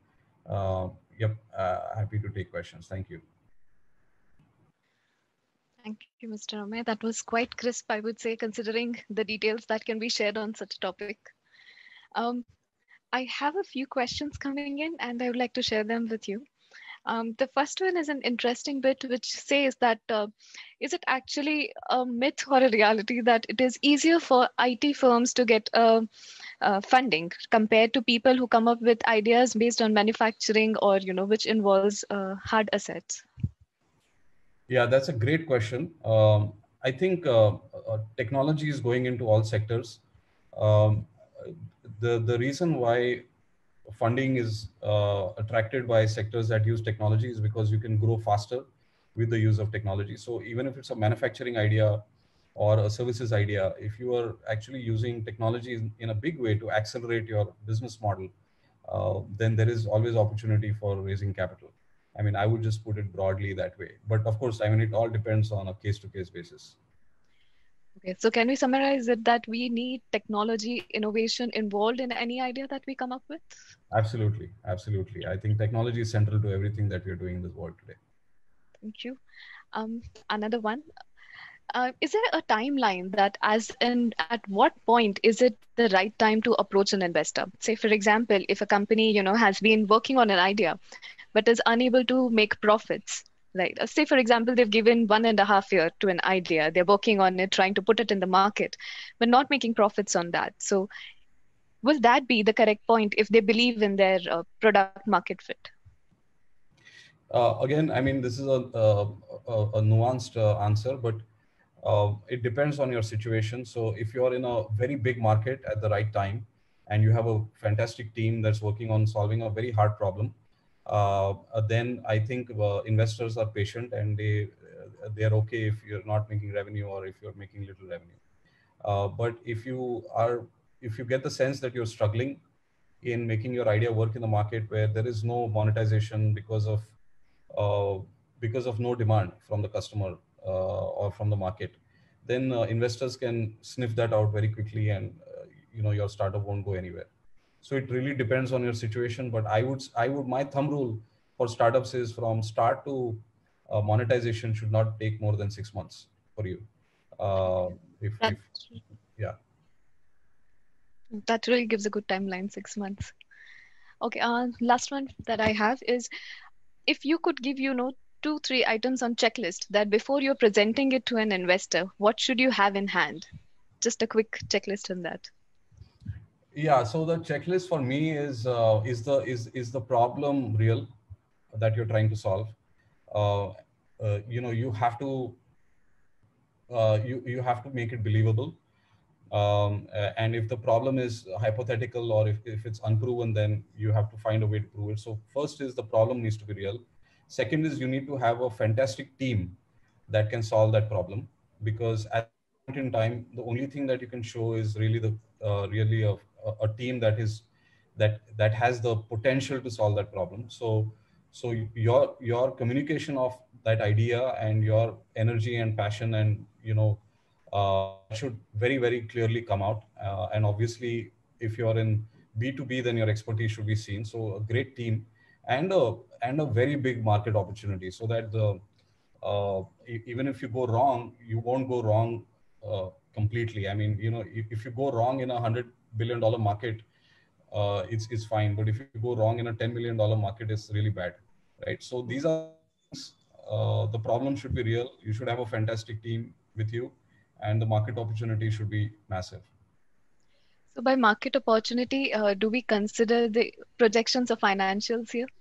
happy to take questions. Thank you. Thank you, Mr. Amey. That was quite crisp, I would say, considering the details that can be shared on such a topic. I have a few questions coming in, and I would like to share them with you. The first one is an interesting bit which says that is it actually a myth or a reality that it is easier for IT firms to get funding compared to people who come up with ideas based on manufacturing or which involves hard assets? Yeah, that's a great question. I think technology is going into all sectors. The reason why funding is attracted by sectors that use technology is because you can grow faster with the use of technology. So even if it's a manufacturing idea or a services idea, if you are actually using technology in a big way to accelerate your business model, then there is always opportunity for raising capital. I mean, I would just put it broadly that way. But of course, I mean, it all depends on a case-to-case basis. Okay, so can we summarize it that we need technology innovation involved in any idea that we come up with? Absolutely, absolutely. I think technology is central to everything that we're doing in this world today. Thank you. Another one. Is there a timeline that at what point is it the right time to approach an investor? Say, for example, if a company, has been working on an idea, but is unable to make profits, right? Say, for example, they've given 1.5 years to an idea. They're working on it, trying to put it in the market, but not making profits on that. So will that be the correct point if they believe in their product market fit? Again, I mean, this is a nuanced answer, but it depends on your situation. So if you're in a very big market at the right time and you have a fantastic team that's working on solving a very hard problem, then I think investors are patient and they are okay if you're not making revenue or if you're making little revenue. But if you get the sense that you're struggling in making your idea work in the market where there is no monetization because of no demand from the customer or from the market, then investors can sniff that out very quickly, and your startup won't go anywhere. So it really depends on your situation, but my thumb rule for startups is from start to monetization should not take more than 6 months for you. Yeah. That really gives a good timeline, 6 months. Okay, last one that I have is, if you could give, 2-3 items on checklist that before you're presenting it to an investor, what should you have in hand? Just a quick checklist on that. Yeah, so the checklist for me is the problem real that you're trying to solve? You have to you have to make it believable. And if the problem is hypothetical or if it's unproven, then you have to find a way to prove it. So first is the problem needs to be real. Second is you need to have a fantastic team that can solve that problem, because at that point in time, the only thing that you can show is really a team that has the potential to solve that problem. So your communication of that idea and your energy and passion and should very, very clearly come out. And obviously, if you're in B2B, then your expertise should be seen. So a great team and a very big market opportunity, so that even if you go wrong, you won't go wrong completely. I mean, if you go wrong in a $100 billion market, it's fine. But if you go wrong in a $10 million market, it's really bad, right? So these are the problem should be real. You should have a fantastic team with you, and the market opportunity should be massive. So by market opportunity, do we consider the projections of financials here?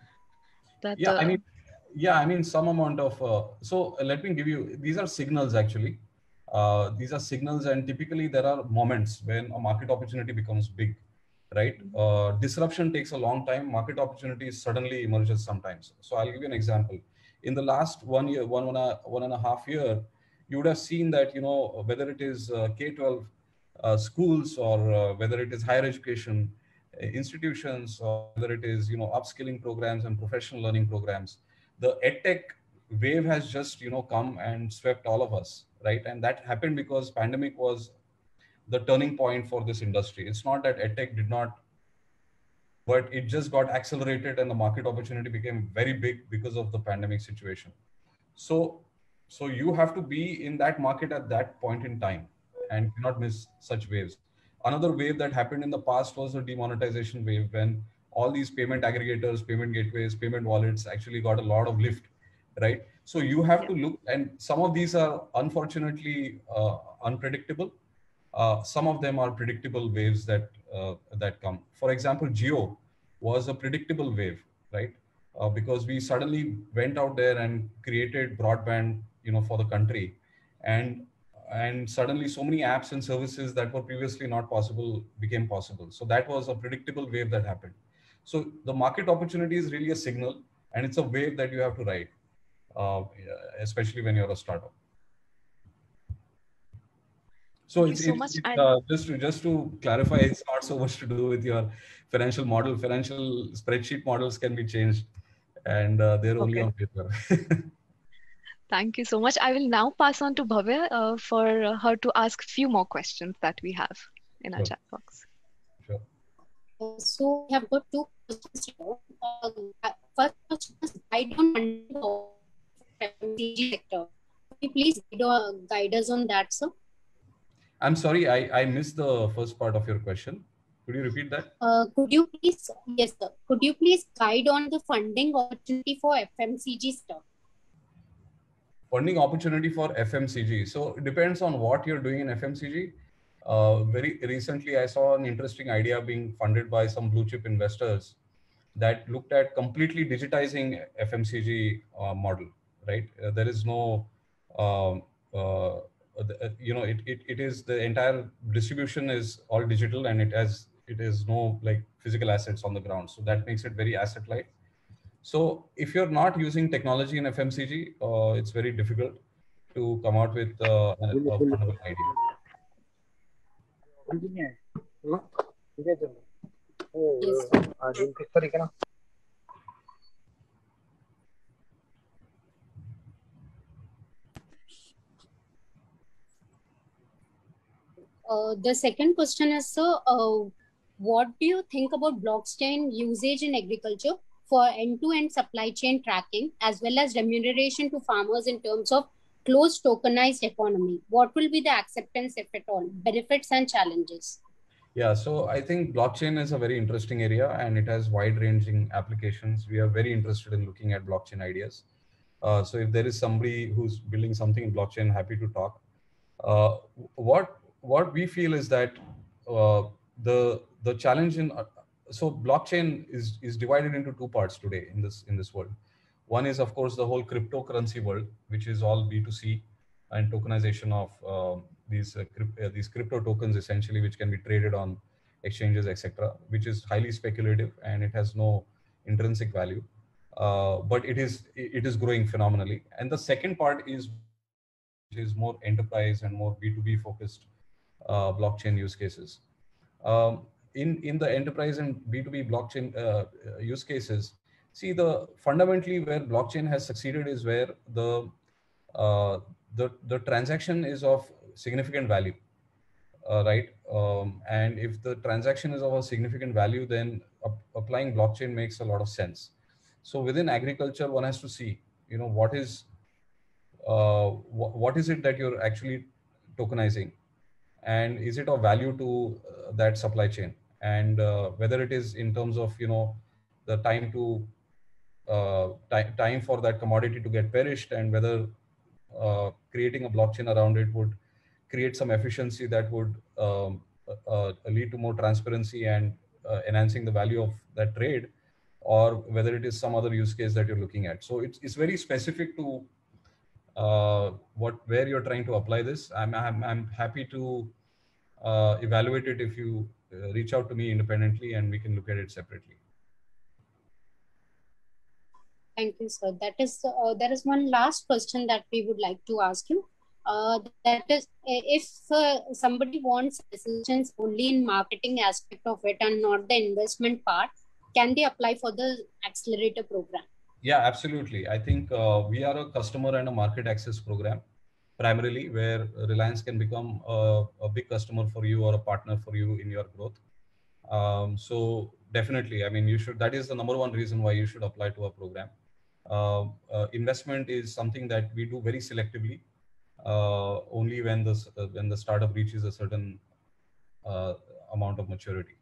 I mean, some amount of, so let me give you, these are signals actually. These are signals, and typically there are moments when a market opportunity becomes big, right? Disruption takes a long time. Market opportunities suddenly emerges sometimes. So I'll give you an example. In the last 1 year, one and a half year, you would have seen that, whether it is K-12 schools or whether it is higher education, institutions, or whether it is, upskilling programs and professional learning programs, the edtech wave has just, come and swept all of us, right? And that happened because pandemic was the turning point for this industry. It's not that edtech did not, but it just got accelerated and the market opportunity became very big because of the pandemic situation. So you have to be in that market at that point in time and cannot miss such waves. Another wave that happened in the past was the demonetization wave, when all these payment aggregators, payment gateways, payment wallets actually got a lot of lift, right? So you have to look, and some of these are unfortunately unpredictable. Some of them are predictable waves that come. For example, Jio was a predictable wave, right? Because we suddenly went out there and created broadband, for the country, and suddenly so many apps and services that were previously not possible became possible. So that was a predictable wave that happened. So the market opportunity is really a signal, and it's a wave that you have to ride, especially when you're a startup. So it's just to clarify, it's not so much to do with your financial model. Financial spreadsheet models can be changed, and they're only on paper. Thank you so much. I will now pass on to Bhavya for her to ask a few more questions that we have in our chat box. Sure. So we have got two questions here. First question is guide on FMCG sector. Could you please guide us on that, sir? I'm sorry, I missed the first part of your question. Could you repeat that? Could you please, yes, sir. Could you please guide on the funding opportunity for FMCG sector? Funding opportunity for FMCG. So it depends on what you're doing in FMCG. Very recently, I saw an interesting idea being funded by some blue chip investors that looked at completely digitizing FMCG model, right? There is no, it is the entire distribution is all digital, and it is no like physical assets on the ground. So that makes it very asset light. So if you're not using technology in FMCG, it's very difficult to come out with a fundable idea. The second question is, sir, what do you think about blockchain usage in agriculture for end-to-end supply chain tracking, as well as remuneration to farmers in terms of closed tokenized economy? What will be the acceptance, if at all, benefits and challenges? Yeah, so I think blockchain is a very interesting area, and it has wide-ranging applications. We are very interested in looking at blockchain ideas. So if there is somebody who's building something in blockchain, happy to talk. What we feel is that the challenge in so blockchain is divided into two parts today in this world. One is, of course, the whole cryptocurrency world, which is all B2C and tokenization of these crypto tokens, essentially, which can be traded on exchanges, etc., which is highly speculative and it has no intrinsic value, but it is growing phenomenally. And the second part is more enterprise and more B2B focused blockchain use cases. In the enterprise and B2B blockchain use cases, see, fundamentally where blockchain has succeeded is where the transaction is of significant value, right? And if the transaction is of a significant value, then applying blockchain makes a lot of sense. So within agriculture, one has to see, what is it that you're actually tokenizing, and is it of value to that supply chain, and whether it is in terms of the time to time for that commodity to get perished, and whether creating a blockchain around it would create some efficiency that would lead to more transparency and enhancing the value of that trade, or whether it is some other use case that you're looking at. So it's very specific to where you're trying to apply this. I'm happy to evaluate it if you reach out to me independently, and we can look at it separately. Thank you, sir. There is one last question that we would like to ask you. That is, if somebody wants assistance only in marketing aspect of it and not the investment part, can they apply for the accelerator program? Yeah, absolutely. I think we are a customer and a market access program primarily, where Reliance can become a big customer for you or a partner for you in your growth. So definitely, I mean, you should. That is the number one reason why you should apply to our program. Investment is something that we do very selectively, only when the startup reaches a certain amount of maturity.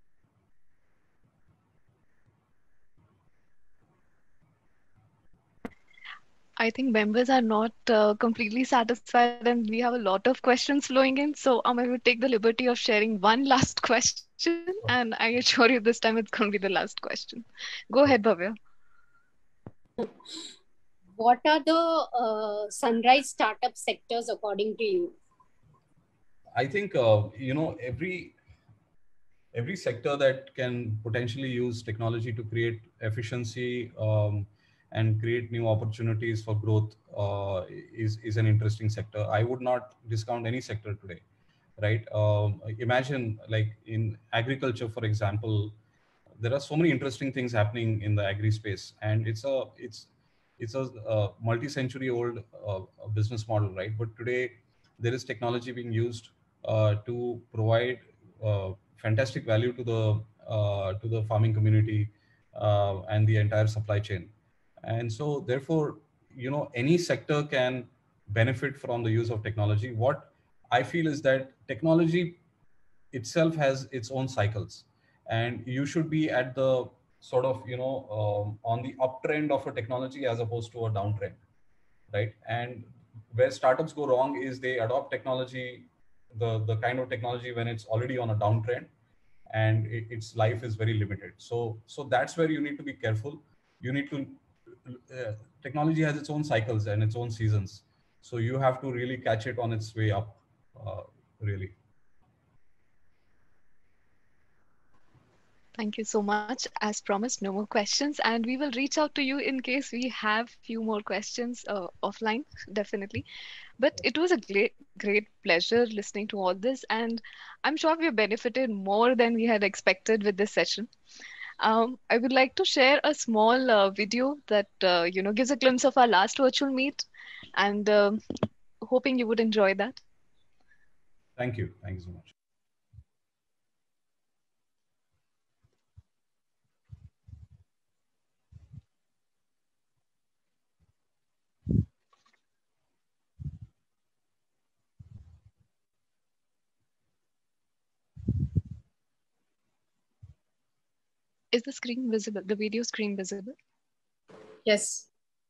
I think members are not completely satisfied and we have a lot of questions flowing in. So I will take the liberty of sharing one last question, and I assure you this time it's going to be the last question. Go ahead, Bhavya. What are the sunrise startup sectors according to you? I think every sector that can potentially use technology to create efficiency and create new opportunities for growth is an interesting sector. I would not discount any sector today, right? Imagine like in agriculture, for example, there are so many interesting things happening in the agri space, and it's a multi-century old business model, right? But today there is technology being used to provide fantastic value to the farming community and the entire supply chain. And so therefore, any sector can benefit from the use of technology. What I feel is that technology itself has its own cycles, and you should be at the sort of on the uptrend of a technology as opposed to a downtrend, right? And where startups go wrong is they adopt technology, the kind of technology when it's already on a downtrend and its life is very limited. So that's where you need to be careful. You need to technology has its own cycles and its own seasons, so you have to really catch it on its way up, really. Thank you so much. As promised, no more questions, and we will reach out to you in case we have few more questions offline, definitely. But it was a great pleasure listening to all this, and I'm sure we benefited more than we had expected with this session. I would like to share a small video that gives a glimpse of our last virtual meet, and hoping you would enjoy that. Thank you. Thank you so much. Is the screen visible? The video screen visible? Yes.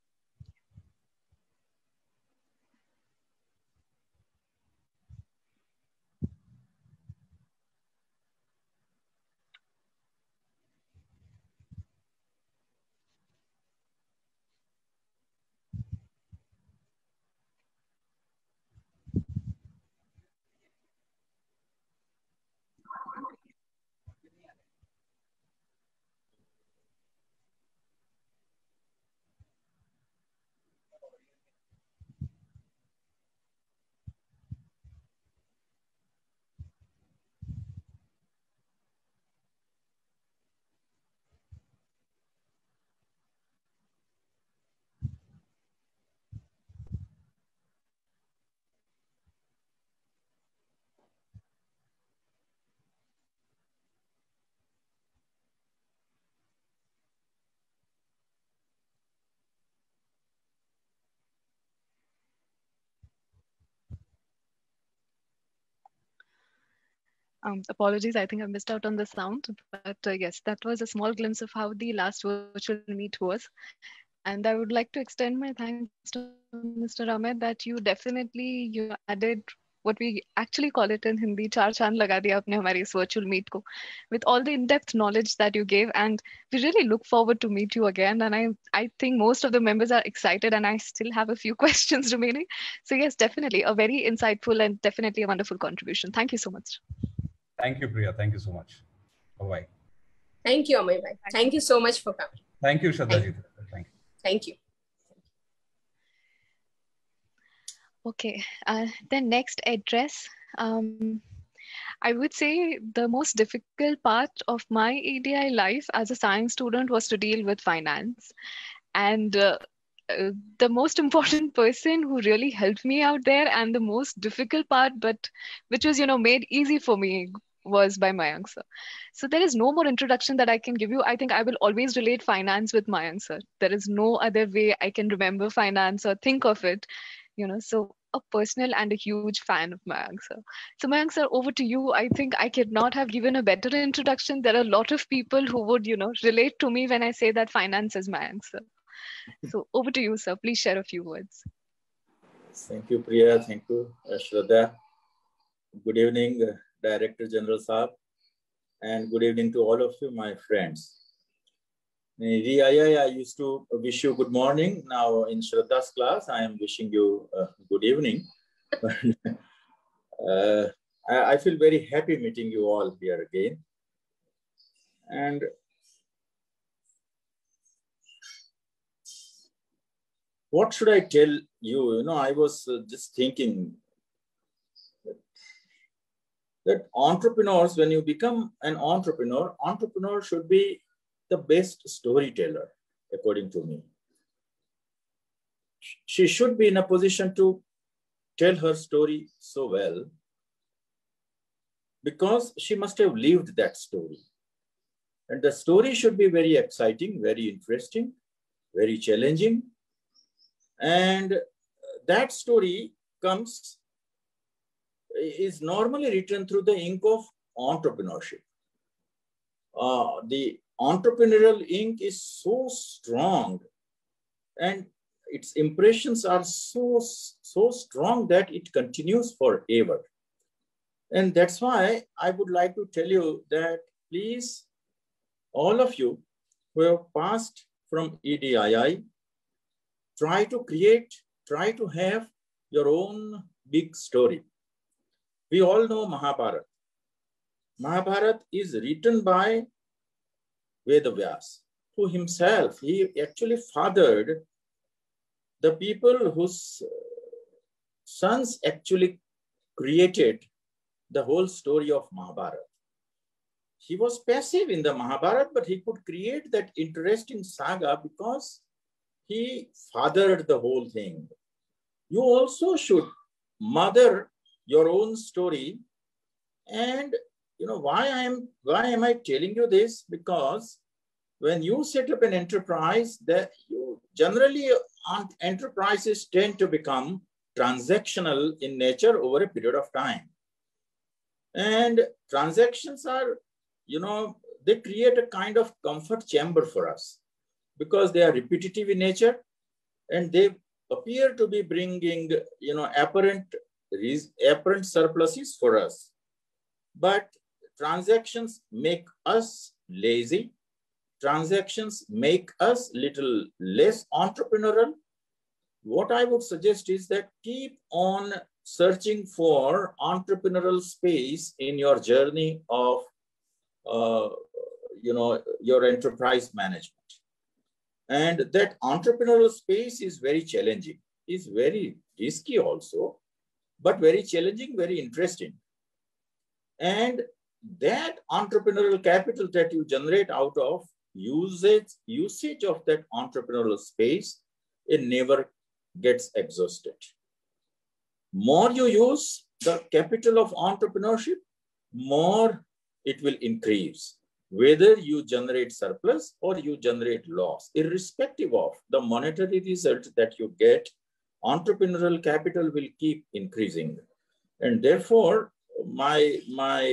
Apologies, I think I missed out on the sound, but yes, that was a small glimpse of how the last virtual meet was. And I would like to extend my thanks to Mr. Ahmed that you definitely added what we actually call it in Hindi, char chand laga diya apne hamari is virtual meet ko, with all the in-depth knowledge that you gave. And we really look forward to meet you again. And I think most of the members are excited, and I still have a few questions remaining. So yes, definitely a very insightful and definitely a wonderful contribution. Thank you so much. Thank you, Priya. Thank you so much. Bye-bye. Thank you, Amay bhai. Thank you so much for coming. Thank you, Shraddha ji. Thank you. Thank you. Okay, the next address. I would say the most difficult part of my ADI life as a science student was to deal with finance. And the most important person who really helped me out there, and the most difficult part, but which was, made easy for me, was by Mayank sir. So there is no more introduction that I can give you. I think I will always relate finance with Mayank sir. There is no other way I can remember finance or think of it, so a personal and a huge fan of Mayank sir. So Mayank sir, over to you. I think I could not have given a better introduction. There are a lot of people who would, relate to me when I say that finance is Mayank sir. So over to you, sir. Please share a few words. Thank you, Priya. Thank you, Shraddha. Good evening, Director General Saab, and good evening to all of you, my friends. In EDII, I used to wish you good morning. Now in Shraddha's class, I am wishing you good evening. I feel very happy meeting you all here again. And what should I tell you? I was just thinking that entrepreneurs, when you become an entrepreneur should be the best storyteller, according to me. She should be in a position to tell her story so well because she must have lived that story. And the story should be very exciting, very interesting, very challenging. And that story is normally written through the ink of entrepreneurship. The entrepreneurial ink is so strong and its impressions are so strong that it continues forever. And that's why I would like to tell you that please, all of you who have passed from EDII, try to have your own big story. We all know Mahabharata. Mahabharata is written by Vedavyas, who himself, he actually fathered the people whose sons actually created the whole story of Mahabharata. He was passive in the Mahabharata, but he could create that interesting saga because he fathered the whole thing. You also should mother your own story. And why am I telling you this? Because when you set up an enterprise, that you generally enterprises tend to become transactional in nature over a period of time. And transactions are, they create a kind of comfort chamber for us because they are repetitive in nature and they appear to be bringing, apparent surpluses for us. But transactions make us lazy. Transactions make us little less entrepreneurial. What I would suggest is that keep on searching for entrepreneurial space in your journey of, your enterprise management. And that entrepreneurial space is very challenging, is very risky also, but very challenging, very interesting. And that entrepreneurial capital that you generate out of usage of that entrepreneurial space, it never gets exhausted. More you use the capital of entrepreneurship, more it will increase. Whether you generate surplus or you generate loss, irrespective of the monetary result that you get, entrepreneurial capital will keep increasing. And therefore, I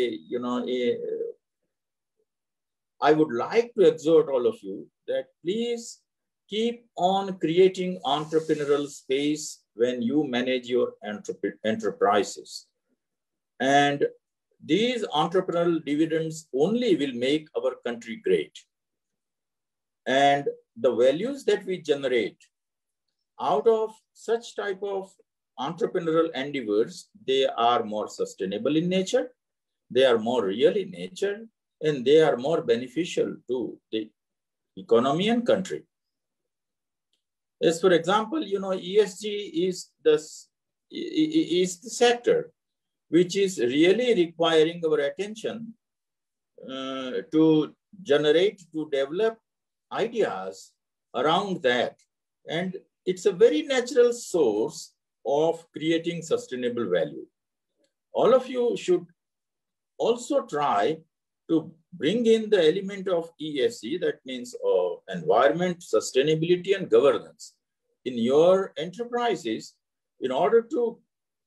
would like to exhort all of you that please keep on creating entrepreneurial space when you manage your enterprises. And these entrepreneurial dividends only will make our country great. And the values that we generate out of such type of entrepreneurial endeavors, they are more sustainable in nature, they are more real in nature, and they are more beneficial to the economy and country. As for example, ESG is the is the sector which is really requiring our attention to generate, to develop ideas around that. And it's a very natural source of creating sustainable value. All of you should also try to bring in the element of ESG, that means environment, sustainability, and governance in your enterprises in order to,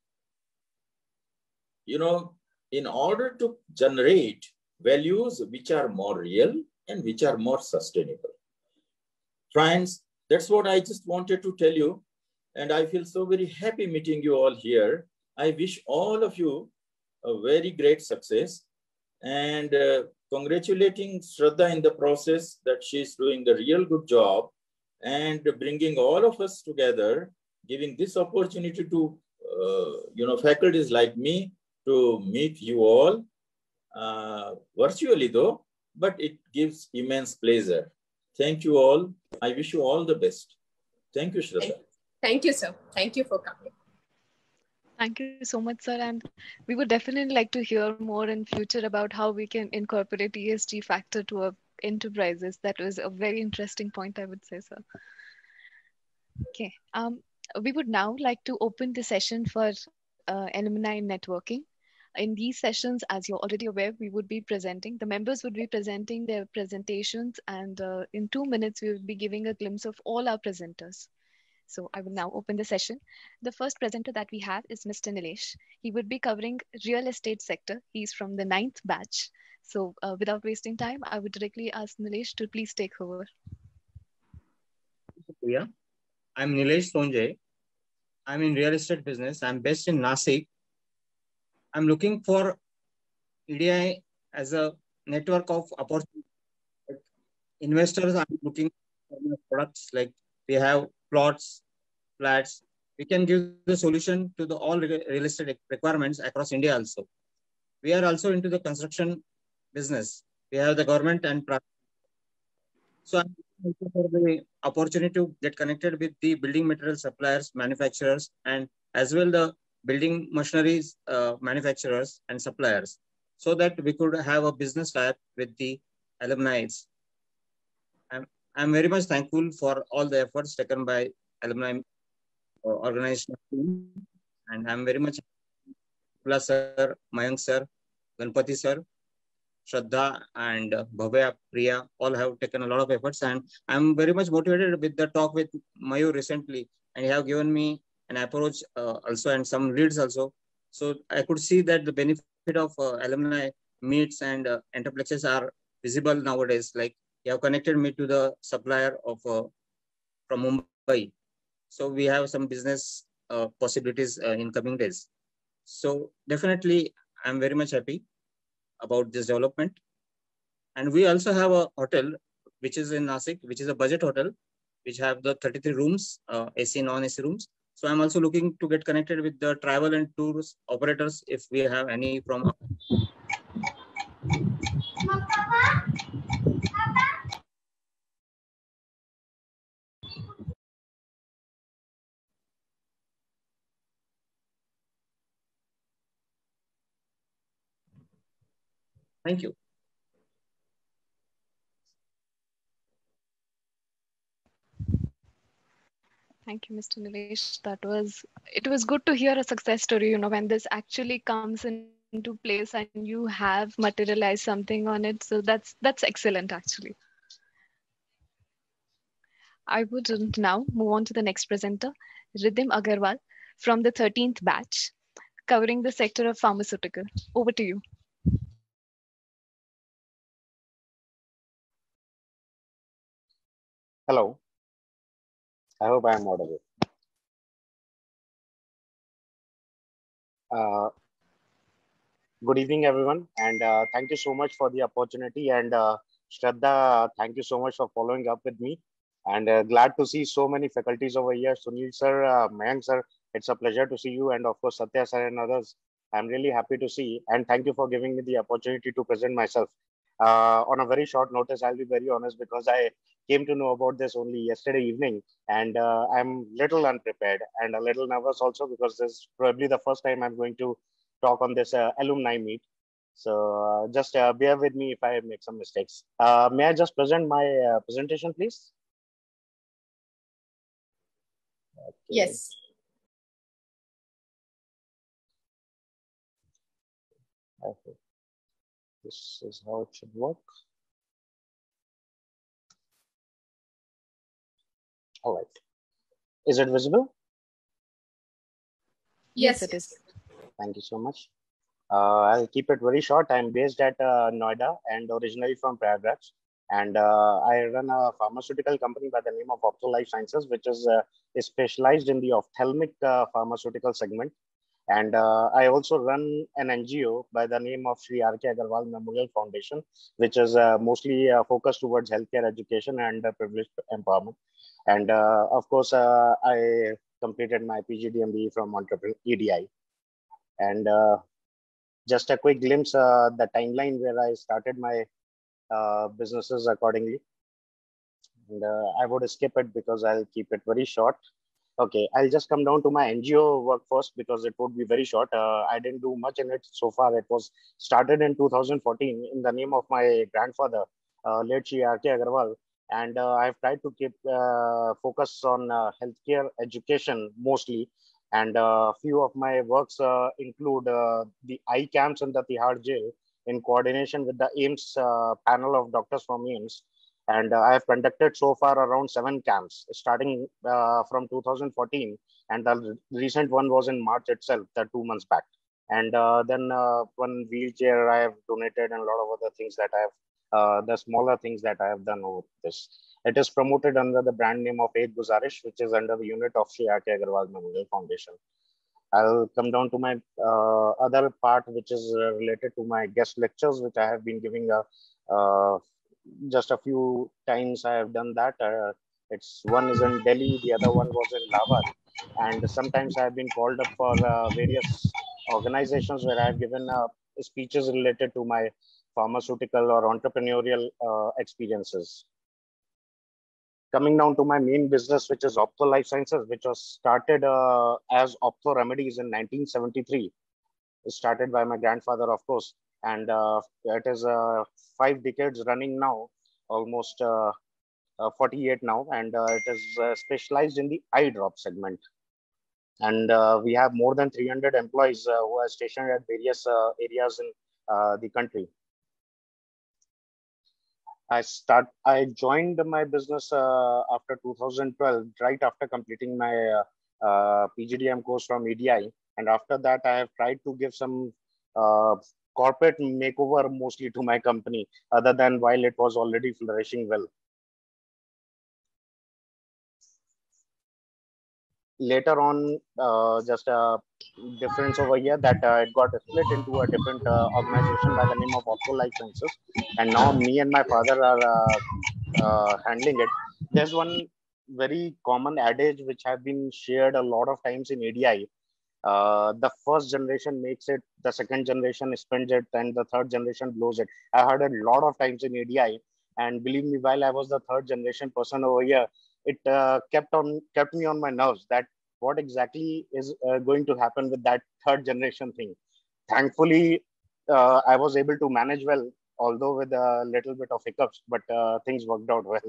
in order to generate values which are more real and which are more sustainable. Friends, that's what I just wanted to tell you. And I feel so very happy meeting you all here. I wish all of you a very great success, and congratulating Shraddha in the process that she's doing a real good job and bringing all of us together, giving this opportunity to, faculties like me to meet you all virtually though, but it gives immense pleasure. Thank you all. I wish you all the best. Thank you, Shraddha. Thank you, sir. Thank you for coming. Thank you so much, sir. And we would definitely like to hear more in future about how we can incorporate ESG factor to our enterprises. That was a very interesting point, I would say, sir. Okay. We would now like to open the session for alumni networking. In these sessions, as you're already aware, we would be presenting, the members would be presenting their presentations, and in 2 minutes, we will be giving a glimpse of all our presenters. So I will now open the session. The first presenter that we have is Mr. Nilesh. He would be covering real estate sector. He's from the 9th batch. So without wasting time, I would directly ask Nilesh to please take over. Yeah, I'm Nilesh Sonjay. I'm in real estate business. I'm based in Nasik. I'm looking for EDI as a network of opportunity. Investors are looking for products like we have plots, flats. We can give the solution to the all real estate requirements across India also. We are also into the construction business. We have the government and private. So I'm looking for the opportunity to get connected with the building material suppliers, manufacturers, and as well the building machineries manufacturers and suppliers, so that we could have a business tie-up with the alumni. I'm very much thankful for all the efforts taken by alumni organization team, and I'm very much Plus sir, Mayank sir, Ganpati sir, Shraddha and Bhavya, Priya, all have taken a lot of efforts, and I'm very much motivated with the talk with Mayur recently, and he have given me an approach also and some leads also. So I could see that the benefit of alumni meets and enterprises are visible nowadays. Like you have connected me to the supplier of from Mumbai. So we have some business possibilities in coming days. So definitely I'm very much happy about this development. And we also have a hotel which is in Nasik, which is a budget hotel, which have the 33 rooms, AC, non-AC rooms. So I'm also looking to get connected with the travel and tours operators if we have any from. Thank you. Thank you, Mr. Nilesh. It was good to hear a success story, when this actually comes into place and you have materialized something on it. So that's excellent, actually. I would now move on to the next presenter, Riddhim Agarwal from the 13th batch, covering the sector of pharmaceutical. Over to you. Hello. I hope I am audible. Good evening, everyone, and thank you so much for the opportunity. And Shraddha, thank you so much for following up with me. And glad to see so many faculties over here. Sunil sir, Mayank sir, it's a pleasure to see you. And of course, Satya sir and others. I'm really happy to see. And thank you for giving me the opportunity to present myself. On a very short notice, I'll be very honest because I came to know about this only yesterday evening, and I'm little unprepared and a little nervous also, because this is probably the first time I'm going to talk on this alumni meet. So just bear with me if I make some mistakes. May I just present my presentation, please? Okay. Yes. Okay. This is how it should work. All right. Is it visible? Yes, it is. Thank you so much. I'll keep it very short. I'm based at Noida and originally from Prayagraj. And I run a pharmaceutical company by the name of Opto Life Sciences, which is specialized in the ophthalmic pharmaceutical segment. And I also run an NGO by the name of Sri R.K. Agarwal Memorial Foundation, which is mostly focused towards healthcare education and privileged empowerment. And of course, I completed my PGDMBE from Entrepreneur EDI. And just a quick glimpse, the timeline where I started my businesses accordingly. And I would skip it because I'll keep it very short. Okay, I'll just come down to my NGO work first because it would be very short. I didn't do much in it so far. It was started in 2014 in the name of my grandfather, late Shri R.K. Agarwal. And I've tried to keep focus on healthcare education mostly. And a few of my works include the eye camps in the Tihar jail in coordination with the AIMS panel of doctors from AIMS. And I have conducted so far around 7 camps, starting from 2014. And the recent one was in March itself, 2 months back. And then one wheelchair I have donated, and a lot of other things that I have, the smaller things that I have done over this. It is promoted under the brand name of Ek Guzarish, which is under the unit of Sri R.K. Agarwal Memorial Foundation. I'll come down to my other part, which is related to my guest lectures, which I have been giving just a few times. I have done that. It's one is in Delhi, the other one was in Lavar. And sometimes I have been called up for various organizations where I have given speeches related to my pharmaceutical or entrepreneurial experiences. Coming down to my main business, which is Opto Life Sciences, which was started as Opto Remedies in 1973. It started by my grandfather, of course, and it is 5 decades running now, almost 48 now, and it is specialized in the eye drop segment. And we have more than 300 employees who are stationed at various areas in the country. I joined my business after 2012, right after completing my PGDM course from EDI. And after that, I have tried to give some corporate makeover mostly to my company, other than while it was already flourishing well. Later on, just a difference over here that it got split into a different organization by the name of Opto Life Sciences. And now me and my father are handling it. There's one very common adage which have been shared a lot of times in ADI. The first generation makes it, the second generation spends it, and the third generation blows it. I heard a lot of times in ADI, and believe me, while I was the third generation person over here, it kept me on my nerves that what exactly is going to happen with that third generation thing. Thankfully, I was able to manage well, although with a little bit of hiccups, but things worked out well.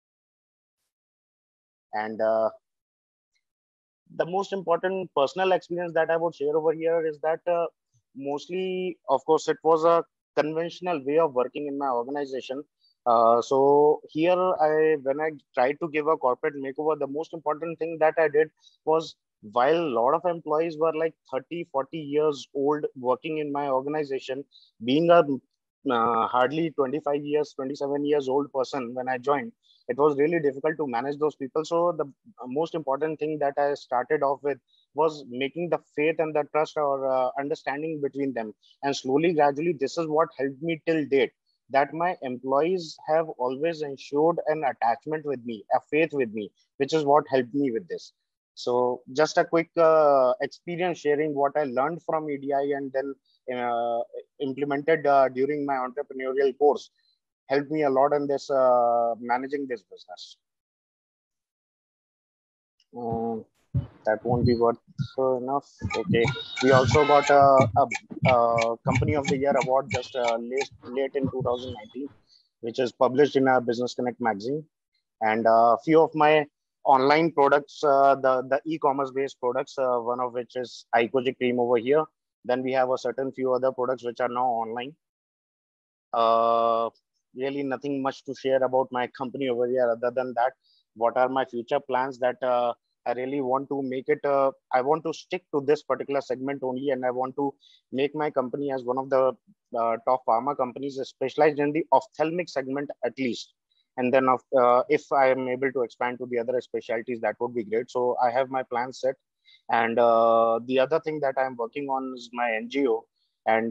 And the most important personal experience that I would share over here is that mostly, of course, it was a conventional way of working in my organization. So here, when I tried to give a corporate makeover, the most important thing that I did was, while a lot of employees were like 30, 40 years old working in my organization, being a hardly 25 years, 27 years old person when I joined, it was really difficult to manage those people. So the most important thing that I started off with was making the faith and the trust or understanding between them. And slowly, gradually, this is what helped me till date, that my employees have always ensured an attachment with me, a faith with me, which is what helped me with this. So just a quick experience sharing what I learned from EDI and then implemented during my entrepreneurial course. helped me a lot in this managing this business. That won't be worth enough. Okay, we also got a Company of the Year award just late in 2019, which is published in our Business Connect magazine. And a few of my online products, the e-commerce based products, one of which is iKoji cream over here. Then we have a certain few other products which are now online. Really nothing much to share about my company over here other than that. What are my future plans that I really want to make it, I want to stick to this particular segment only, and I want to make my company as one of the top pharma companies specialized in the ophthalmic segment at least. And then if I am able to expand to the other specialties, that would be great. So I have my plan set. And the other thing that I'm working on is my NGO. And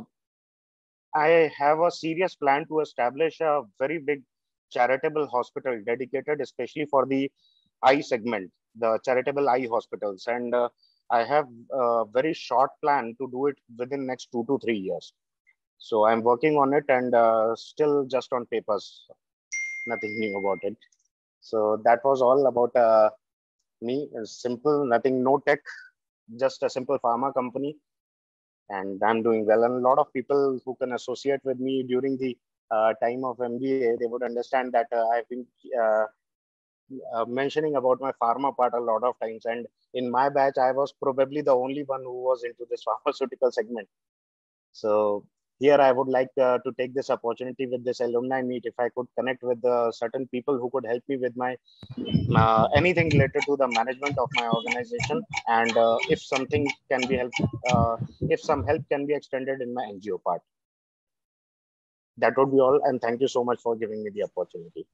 I have a serious plan to establish a very big charitable hospital dedicated especially for the eye segment, the charitable eye hospitals. And I have a very short plan to do it within next 2 to 3 years. So I'm working on it, and still just on papers, nothing new about it. So that was all about me. Simple, nothing, no tech, just a simple pharma company. And I'm doing well. And a lot of people who can associate with me during the time of MBA, they would understand that I've been mentioning about my pharma part a lot of times. And in my batch, I was probably the only one who was into this pharmaceutical segment. So here I would like to take this opportunity with this alumni meet, if I could connect with certain people who could help me with my anything related to the management of my organization, and if something can be helped, if some help can be extended in my NGO part. That would be all, and thank you so much for giving me the opportunity.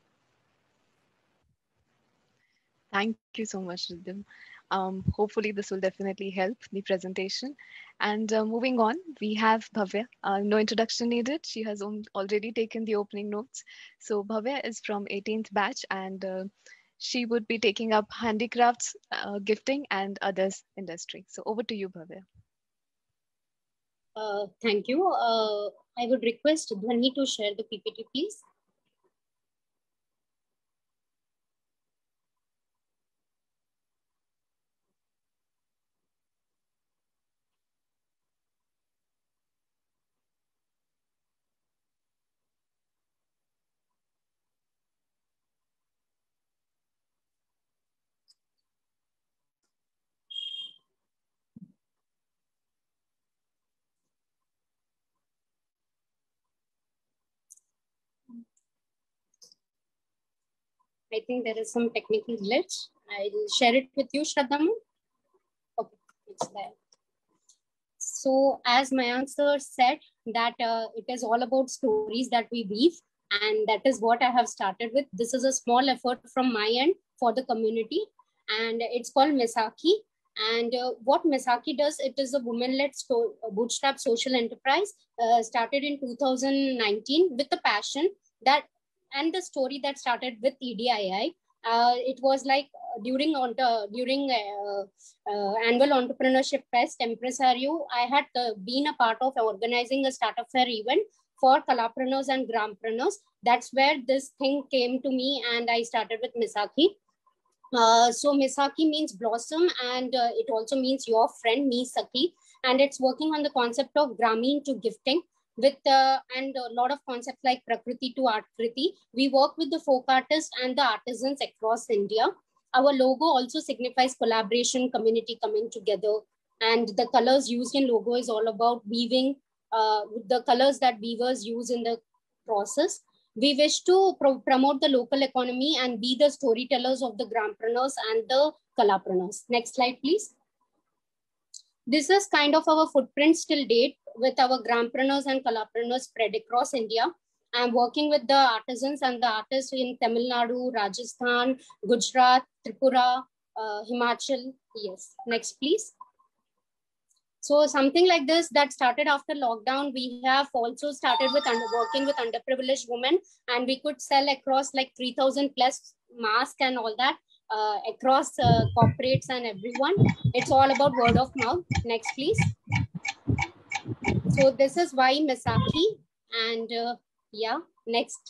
Thank you so much, Riddhim. Hopefully this will definitely help the presentation. And moving on, we have Bhavya. No introduction needed. She has already taken the opening notes. So Bhavya is from 18th batch, and she would be taking up handicrafts, gifting, and others industry. So over to you, Bhavya. Thank you. I would request Dhwani to share the PPT, please. I think there is some technical glitch. I'll share it with you, Shraddha. Okay, it's there. So as Mayank sir said, that it is all about stories that we weave, and that is what I have started with. This is a small effort from my end for the community, and it's called Misaki. And what Misaki does, it is a women-led bootstrap social enterprise started in 2019 with the passion that, and the story that started with EDII. It was like during annual entrepreneurship fest, Empresario, I had been a part of organizing a startup fair event for Kalapreneurs and Grampreneurs. That's where this thing came to me, and I started with Misaki. So Misaki means blossom, and it also means your friend, me Saki, and it's working on the concept of Grameen to gifting, with and a lot of concepts like Prakriti to Artkriti. We work with the folk artists and the artisans across India. Our logo also signifies collaboration, community coming together, and the colors used in logo is all about weaving the colors that weavers use in the process. We wish to promote the local economy and be the storytellers of the Grampreneurs and the Kalapreneurs. Next slide, please. This is kind of our footprint till date with our Grampreneurs and Kalapreneurs spread across India. I'm working with the artisans and the artists in Tamil Nadu, Rajasthan, Gujarat, Tripura, Himachal. Yes, next please. So something like this that started after lockdown, we have also started with working with underprivileged women, and we could sell across like 3,000 plus masks and all that across corporates and everyone. It's all about word of mouth. Next, please. So this is why Misaki, and Yeah, next.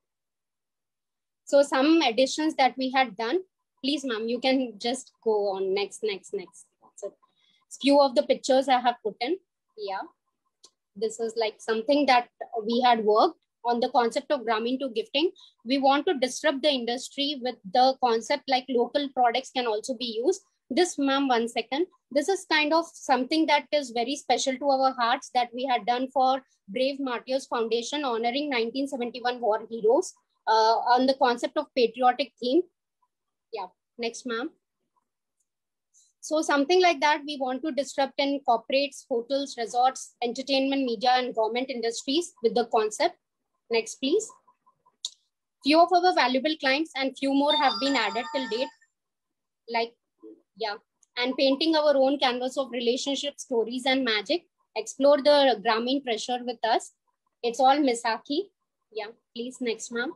So some additions that we had done. Please, ma'am, you can just go on next. So few of the pictures I have put in. Yeah, this is like something that we had worked on the concept of Grameen to gifting. We want to disrupt the industry with the concept like local products can also be used. This, ma'am, 1 second. This is kind of something that is very special to our hearts that we had done for Brave Martyrs Foundation honoring 1971 war heroes on the concept of patriotic theme. Yeah, next, ma'am. So something like that we want to disrupt in corporates, hotels, resorts, entertainment, media, and government industries with the concept. Next, please. Few of our valuable clients and few more have been added till date. Like, yeah, and painting our own canvas of relationship, stories, and magic. Explore the Grameen treasure with us. It's all Misaki. Yeah, please, next, ma'am.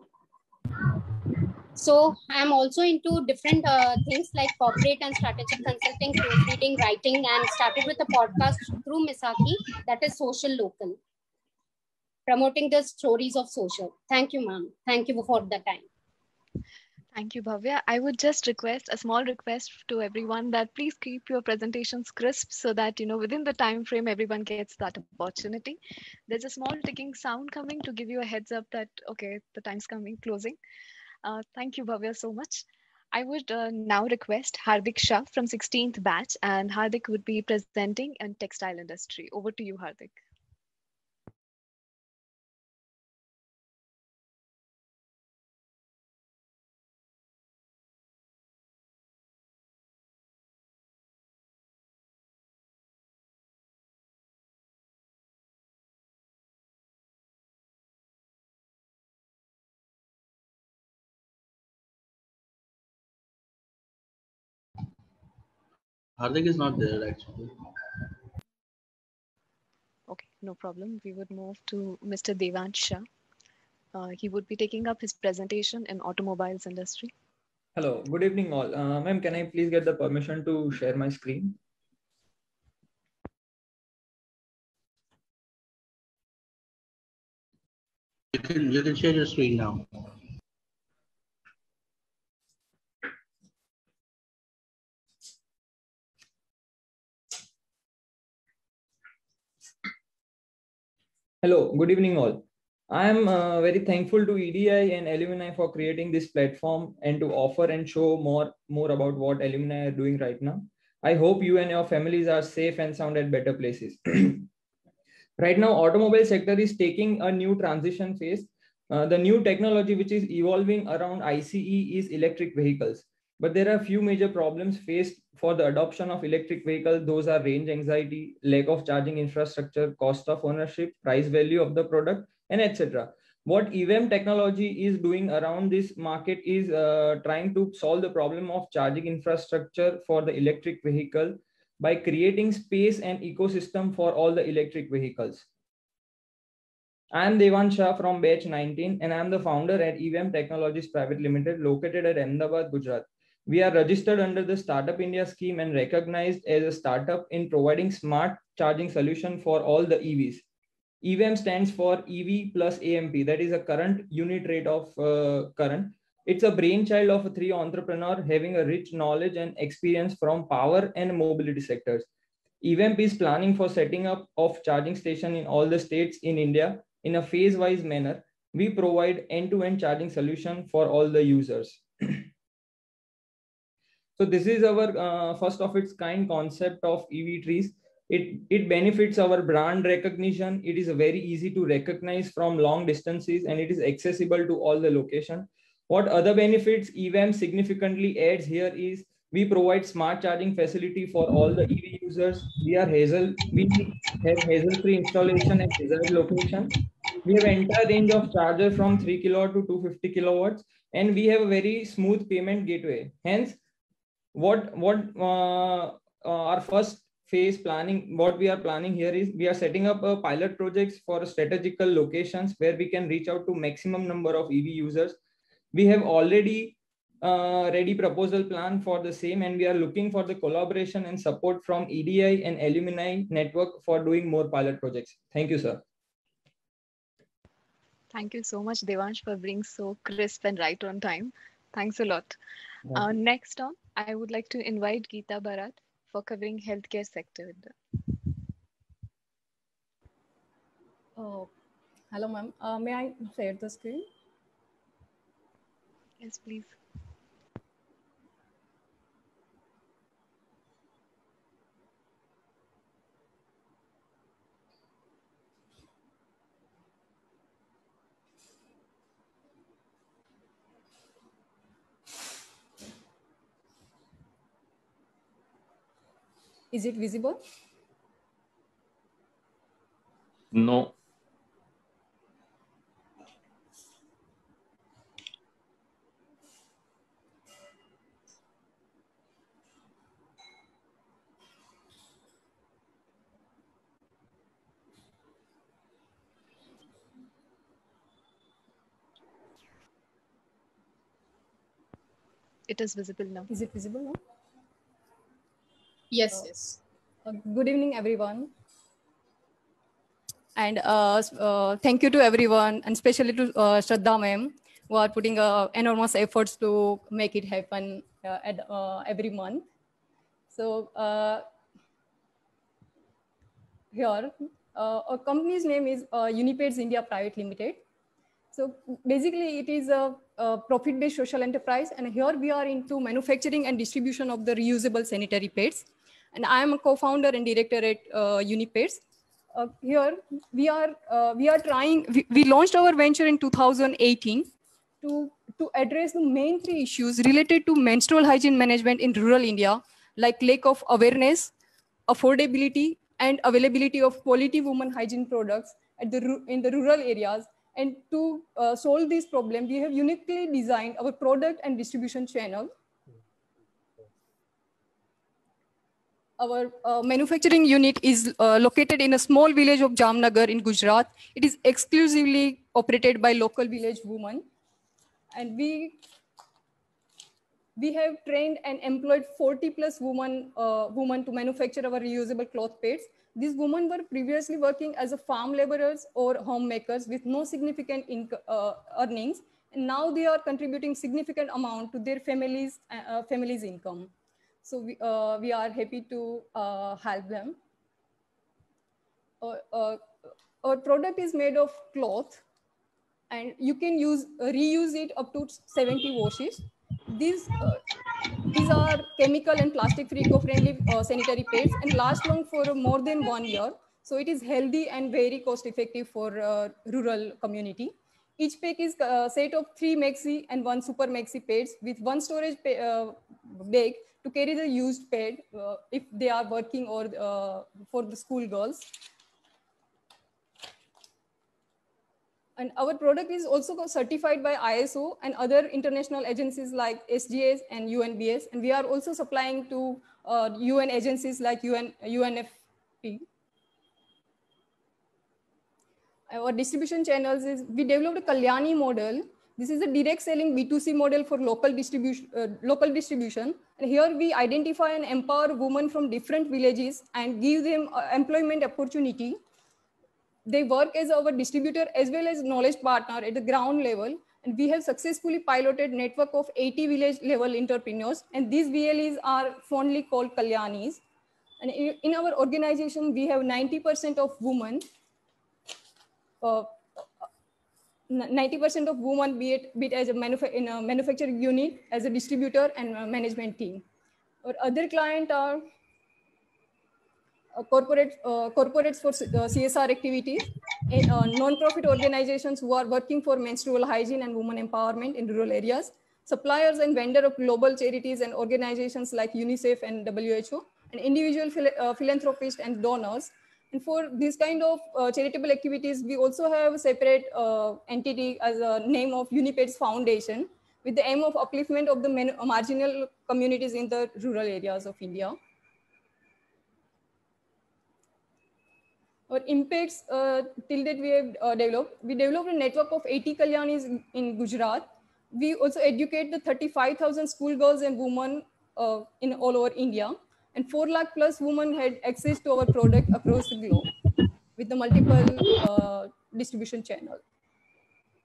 So I'm also into different things like corporate and strategic consulting, proofreading, writing, and started with a podcast through Misaki, that is Social Local, promoting the stories of social. Thank you, ma'am. Thank you for the time. Thank you, Bhavya. I would just request a small request to everyone that please keep your presentations crisp so that, within the time frame, everyone gets that opportunity. There's a small ticking sound coming to give you a heads up that, okay, the time's coming, closing. Thank you, Bhavya, so much. I would now request Hardik Shah from 16th batch, and Hardik would be presenting in textile industry. Over to you, Hardik. Hardik is not there actually. Okay, no problem. We would move to Mr. Devansh Shah. He would be taking up his presentation in automobiles industry. Hello, good evening all. Ma'am, can I please get the permission to share my screen? You can share your screen now. Hello, good evening all. I am very thankful to EDI and Alumni for creating this platform and to offer and show more about what Alumni are doing right now. I hope you and your families are safe and sound at better places. Right now, automobile sector is taking a new transition phase. The new technology which is evolving around ICE is electric vehicles. But there are few major problems faced for the adoption of electric vehicles. Those are range anxiety, lack of charging infrastructure, cost of ownership, price value of the product, and etc. What EVM technology is doing around this market is trying to solve the problem of charging infrastructure for the electric vehicle by creating space and ecosystem for all the electric vehicles. I am Devansh Shah from batch 19 and I am the founder at EVM Technologies Private Limited located at Ahmedabad, Gujarat. We are registered under the Startup India scheme and recognized as a startup in providing smart charging solution for all the EVs. EVM stands for EV plus AMP, that is a current unit rate of current. It's a brainchild of a 3 entrepreneur having a rich knowledge and experience from power and mobility sectors. EVMP is planning for setting up of charging station in all the states in India in a phase-wise manner. We provide end-to-end charging solution for all the users. So this is our first of its kind concept of EV trees. It benefits our brand recognition. It is very easy to recognize from long distances and it is accessible to all the location. What other benefits EVM significantly adds here is we provide smart charging facility for all the EV users. We have hassle-free installation at desired location. We have entire range of charger from 3 kilowatt to 250 kilowatts, and we have a very smooth payment gateway. Hence, what our first phase planning, what we are planning here is we are setting up a pilot projects for strategical locations where we can reach out to maximum number of EV users. We have already ready proposal plan for the same, and we are looking for the collaboration and support from EDI and Alumni network for doing more pilot projects. Thank you, sir. Thank you so much, Devansh, for being so crisp and right on time. Thanks a lot. Next on, I would like to invite Geeta Bharat for covering healthcare sector. Hello, ma'am. May I share the screen? Yes, please. Is it visible? No. It is visible now. Is it visible now? Yes, yes. Good evening, everyone. And thank you to everyone, and especially to Shraddha ma'am, who are putting enormous efforts to make it happen every month. So here, our company's name is Unipeds India Private Limited. So basically, it is a profit-based social enterprise, and here we are into manufacturing and distribution of the reusable sanitary pads. And I am a co-founder and director at Unipeds. Here we are trying. We launched our venture in 2018 to address the main three issues related to menstrual hygiene management in rural India, like lack of awareness, affordability, and availability of quality women hygiene products in the rural areas. And to solve this problem, we have uniquely designed our product and distribution channel. Our manufacturing unit is located in a small village of Jamnagar in Gujarat. It is exclusively operated by local village women. And we have trained and employed 40 plus women to manufacture our reusable cloth pads. These women were previously working as a farm laborers or homemakers with no significant earnings, and now they are contributing significant amount to their families' income. So we are happy to help them. Our product is made of cloth, and you can reuse it up to 70 washes. These are chemical and plastic-free eco-friendly sanitary pads and last long for more than 1 year. So it is healthy and very cost-effective for rural community. Each pack is a set of 3 maxi and 1 super maxi pads with 1 storage bag to carry the used pad if they are working or for the school girls. And our product is also certified by ISO and other international agencies like SGS and UNBS. And we are also supplying to UN agencies like UNFP. Our distribution channels is, we developed a Kalyani model. This is a direct selling B2C model for local distribution. And here we identify and empower women from different villages and give them employment opportunity. They work as our distributor as well as knowledge partner at the ground level. And we have successfully piloted network of 80 village level entrepreneurs. And these VLEs are fondly called Kalyanis. And in our organization, we have 90% of women. 90% of women, be it as in a manufacturing unit, as a distributor and a management team. Our other clients are corporates for CSR activities, and non-profit organizations who are working for menstrual hygiene and women empowerment in rural areas, suppliers and vendor of global charities and organizations like UNICEF and WHO, and individual philanthropists and donors. And for this kind of charitable activities, we also have a separate entity as a name of Unipeds Foundation with the aim of upliftment of the marginal communities in the rural areas of India. Our impacts till that we have developed. We developed a network of 80 Kalyanis in Gujarat. We also educate the 35,000 schoolgirls and women in all over India. And 4 lakh plus women had access to our product across the globe with the multiple distribution channels.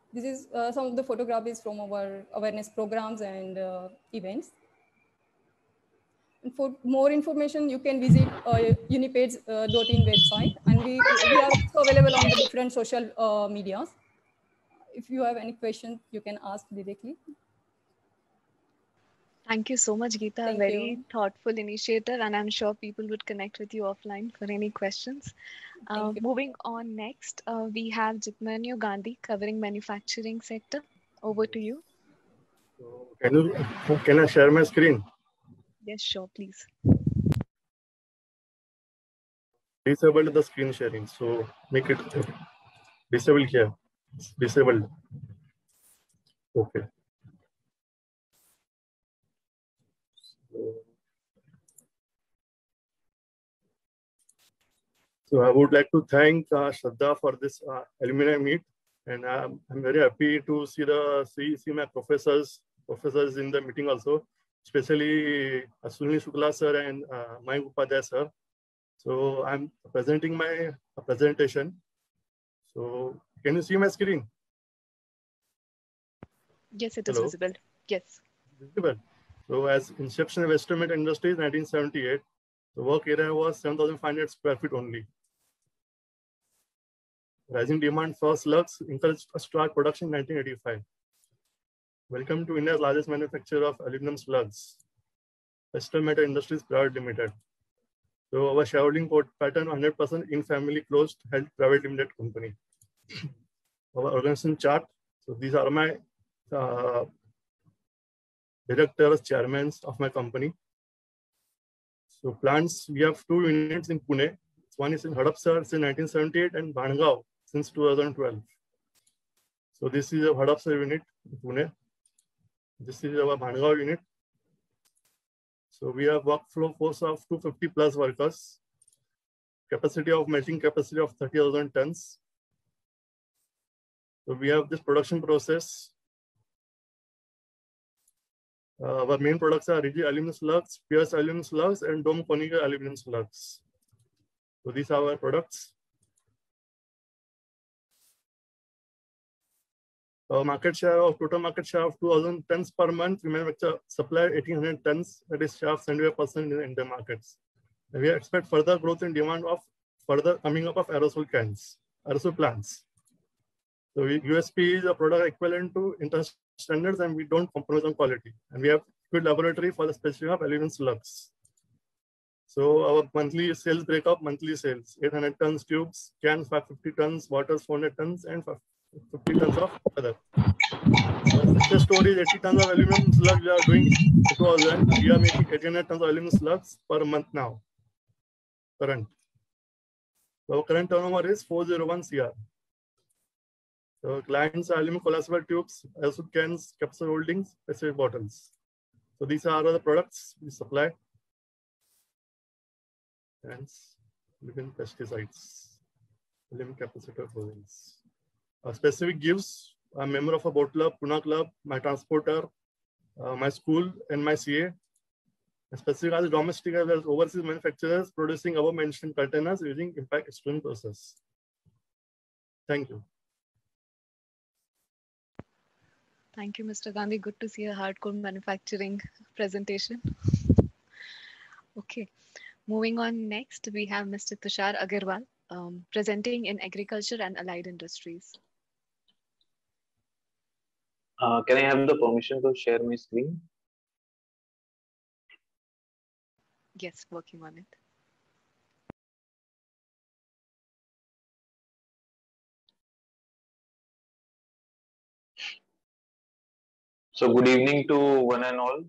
This is some of the photographies from our awareness programs and events. And for more information, you can visit unipage.in website, and we are also available on the different social medias. If you have any questions, you can ask directly. Thank you so much, Geeta. Thank Very you. thoughtful initiator, and I'm sure people would connect with you offline for any questions. Moving on next, we have Jitmanu Gandhi covering manufacturing sector. Over to you. Can I share my screen? Yes, sure, please. Disabled the screen sharing, so make it disabled here. Disabled. Okay. So I would like to thank Shraddha for this alumni meet, and I'm very happy to see my professors in the meeting also, especially Sunil Shukla sir and Mayank Upadhyay sir. So I'm presenting my presentation. So can you see my screen? Yes, it is Hello? visible. Yes. Visible. So as inception of Western Industries 1978, the work area was 7,500 square feet only. Rising demand for slugs encouraged us to start production in 1985. Welcome to India's largest manufacturer of aluminum slugs, Western Metal Industries Private Limited. So our shareholding pattern 100% in family closed held private limited company. Our organization chart. So these are my directors, chairmen of my company. So plants, we have 2 units in Pune. One is in Hadapsar since 1978 and Bhangaon since 2012. So this is a Hadapsar unit in Pune. This is our Bhangaon unit. So we have workflow force of 250 plus workers. Capacity of melting capacity of 30,000 tons. So we have this production process. Our main products are rigid aluminum slugs, pierced aluminum slugs, and dome conical aluminum slugs. So these are our products. Our market share of total market share of 2,000 tons per month. We manufacture supply 1,800 tons. That is share of 75% in the Indian markets. And we expect further growth in demand of further coming up of aerosol cans, aerosol plants. So USP is a product equivalent to international standards, and we don't compromise on quality. And we have good laboratory for the specification of aluminum slugs. So our monthly sales breakup, monthly sales, 800 tons tubes, cans 550 tons, bottles 400 tons, and 50 tons of other. Success story is 80 tons of aluminum slugs we are doing in 2000. We are making 800 tons of aluminum slugs per month now. Current. So our current turnover is 401 CR. So clients are aluminum collapsible tubes, also cans, capsule holdings, specific bottles. So these are the products we supply. Cans, aluminum pesticides, aluminum capacitor holdings. Specific gives, I'm a member of a boat club, Pune Club, my transporter, my school, and my CA. Specific as domestic as well as overseas manufacturers producing above mentioned containers using impact extrusion process. Thank you. Thank you, Mr. Gandhi. Good to see a hardcore manufacturing presentation. Okay, moving on next, we have Mr. Tushar Agarwal presenting in agriculture and allied industries. Can I have the permission to share my screen? Yes, working on it. So good evening to one and all.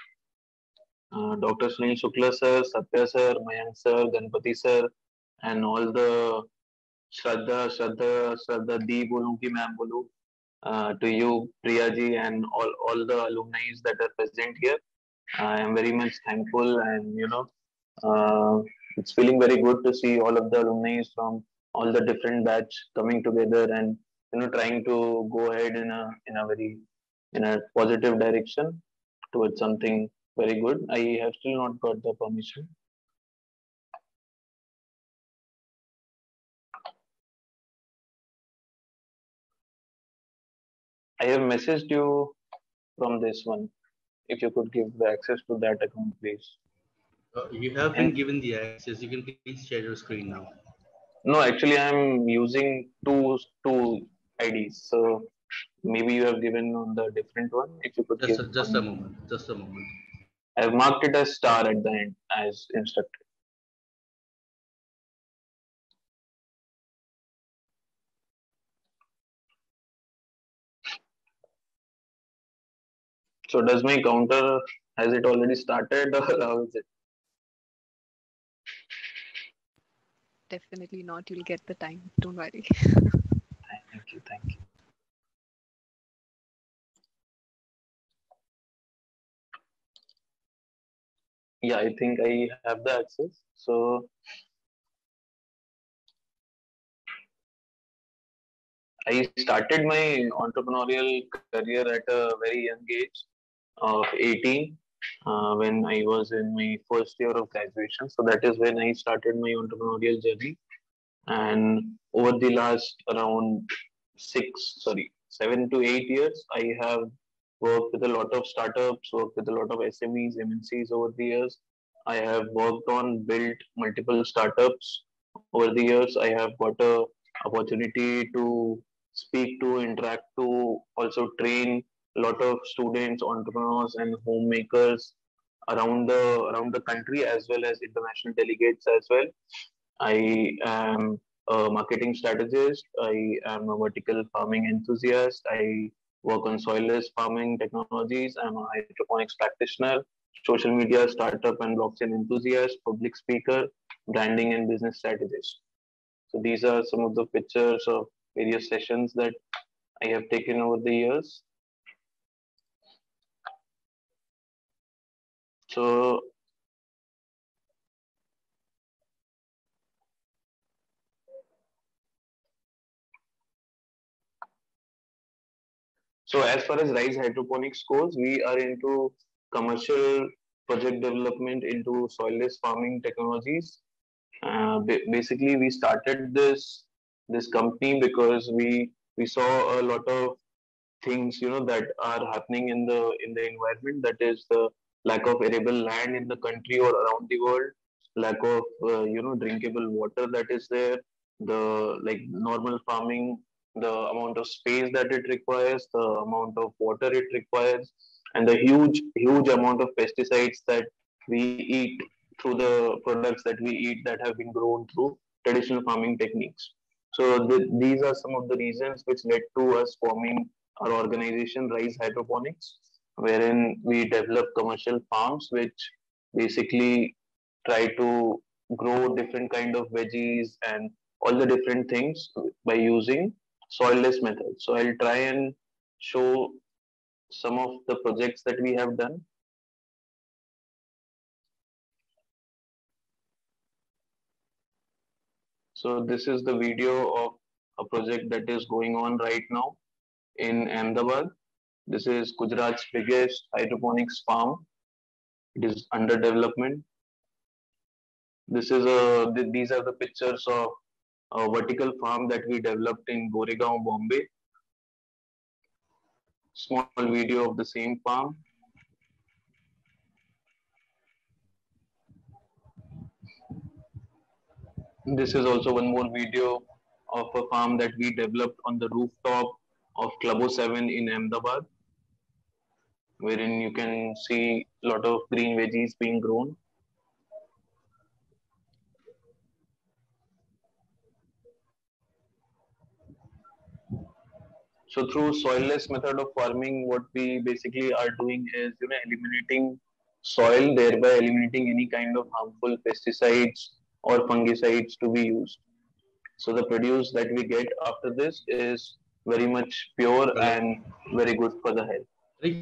Dr. Sunil Shukla sir, Satya sir, Mayank sir, Ganpati sir, and all the Shraddha Di bolu ki maam bolu, to you, Priya ji, and all the alumni that are present here. I am very much thankful, and it's feeling very good to see all of the alumni from all the different batch coming together and trying to go ahead in a positive direction towards something very good. I have still not got the permission. I have messaged you from this one. If you could give the access to that account, please. You have been given the access. You can please share your screen now. No, actually, I'm using two IDs. So maybe you have given on the different one. If you could Just a moment. Just a moment. I've marked it as star at the end as instructed. So does my counter, has it already started or how is it? Definitely not. You'll get the time. Don't worry. Thank you. Thank you. Yeah, I think I have the access. So I started my entrepreneurial career at a very young age of 18 when I was in my first year of graduation. So that is when I started my entrepreneurial journey. And over the last around 7 to 8 years, I have worked with a lot of startups, worked with a lot of SMEs, MNCs over the years. I have worked on, built multiple startups over the years. I have got a opportunity to speak to, interact to, also train a lot of students, entrepreneurs, and homemakers around the country as well as international delegates as well. I am a marketing strategist. I am a vertical farming enthusiast. I work on soilless farming technologies. I'm a hydroponics practitioner, social media startup and blockchain enthusiast, public speaker, branding and business strategist. So these are some of the pictures of various sessions that I have taken over the years. So as far as Rise Hydroponics goes, we are into commercial project development into soilless farming technologies. Basically, we started this company because we saw a lot of things that are happening in the environment. That is the lack of arable land in the country or around the world, lack of drinkable water that is there, the normal farming, the amount of space that it requires, the amount of water it requires, and the huge amount of pesticides that we eat through the products that we eat that have been grown through traditional farming techniques. So these are some of the reasons which led to us forming our organization Rise Hydroponics, wherein we develop commercial farms which basically try to grow different kind of veggies and all the different things by using soilless methods. So I'll try and show some of the projects that we have done. So this is the video of a project that is going on right now in Ahmedabad. This is Gujarat's biggest hydroponics farm. It is under development. These are the pictures of a vertical farm that we developed in Goregaon, Bombay. Small video of the same farm. This is also one more video of a farm that we developed on the rooftop of Club 07 in Ahmedabad, wherein you can see a lot of green veggies being grown. So through soilless method of farming, what we basically are doing is eliminating soil, thereby eliminating any kind of harmful pesticides or fungicides to be used. So the produce that we get after this is very much pure and very good for the health.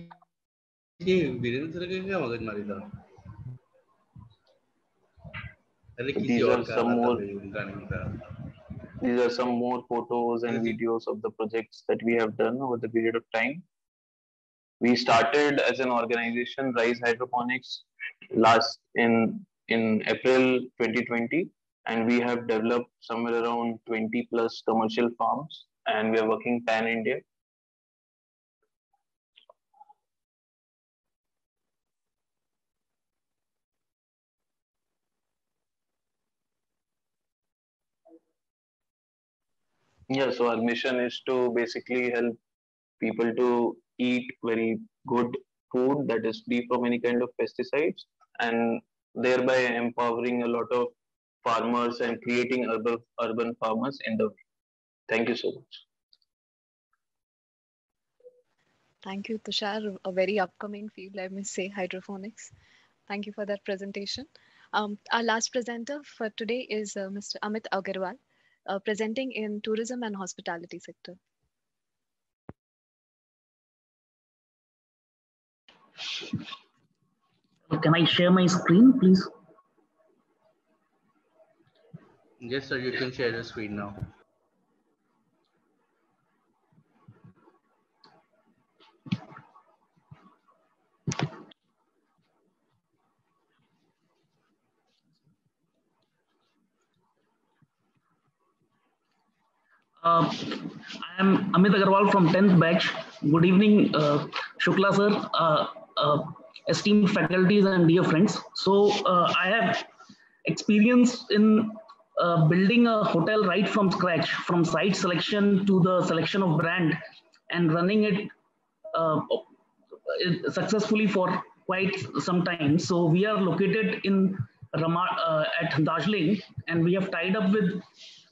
These are some more photos and videos of the projects that we have done over the period of time. We started as an organization, Rise Hydroponics, last in April 2020, and we have developed somewhere around 20 plus commercial farms, and we are working pan-India. Yeah, so our mission is to basically help people to eat very good food that is free from any kind of pesticides, and thereby empowering a lot of farmers and creating urban farmers in the way. Thank you so much. Thank you, Tushar. A very upcoming field, I must say, hydroponics. Thank you for that presentation. Our last presenter for today is Mr. Amit Agarwal, presenting in tourism and hospitality sector. Can I share my screen, please? Yes, sir, you can share the screen now. I am Amit Agarwal from 10th batch. Good evening, Shukla sir, esteemed faculties and dear friends. So I have experience in building a hotel right from scratch, from site selection to the selection of brand and running it successfully for quite some time. So we are located in at Darjeeling, and we have tied up with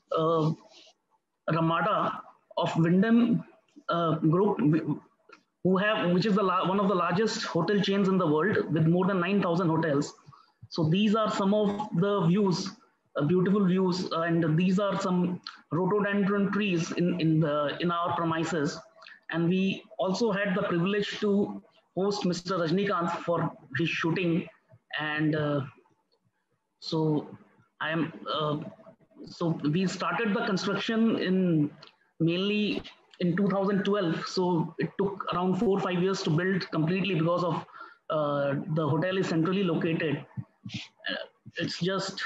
Ramada of Wyndham Group, which is one of the largest hotel chains in the world with more than 9,000 hotels. So these are some of the views, beautiful views, and these are some rhododendron trees in our premises. And we also had the privilege to host Mr. Rajnikant for his shooting, and so I am. So we started the construction mainly in 2012. So it took around 4 or 5 years to build completely because of the hotel is centrally located. It's just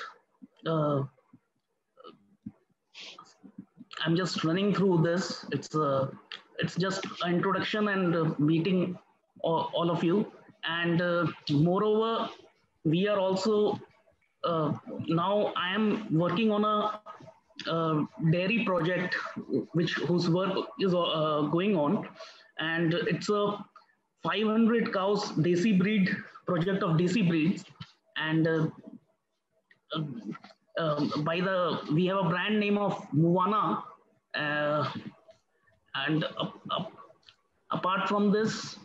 I'm just running through this. It's just an introduction and meeting all of you. And moreover, we are also now I am working on a dairy project whose work is going on, and it's a 500 cows desi breed project of desi breeds, and we have a brand name of Moana, and apart from this,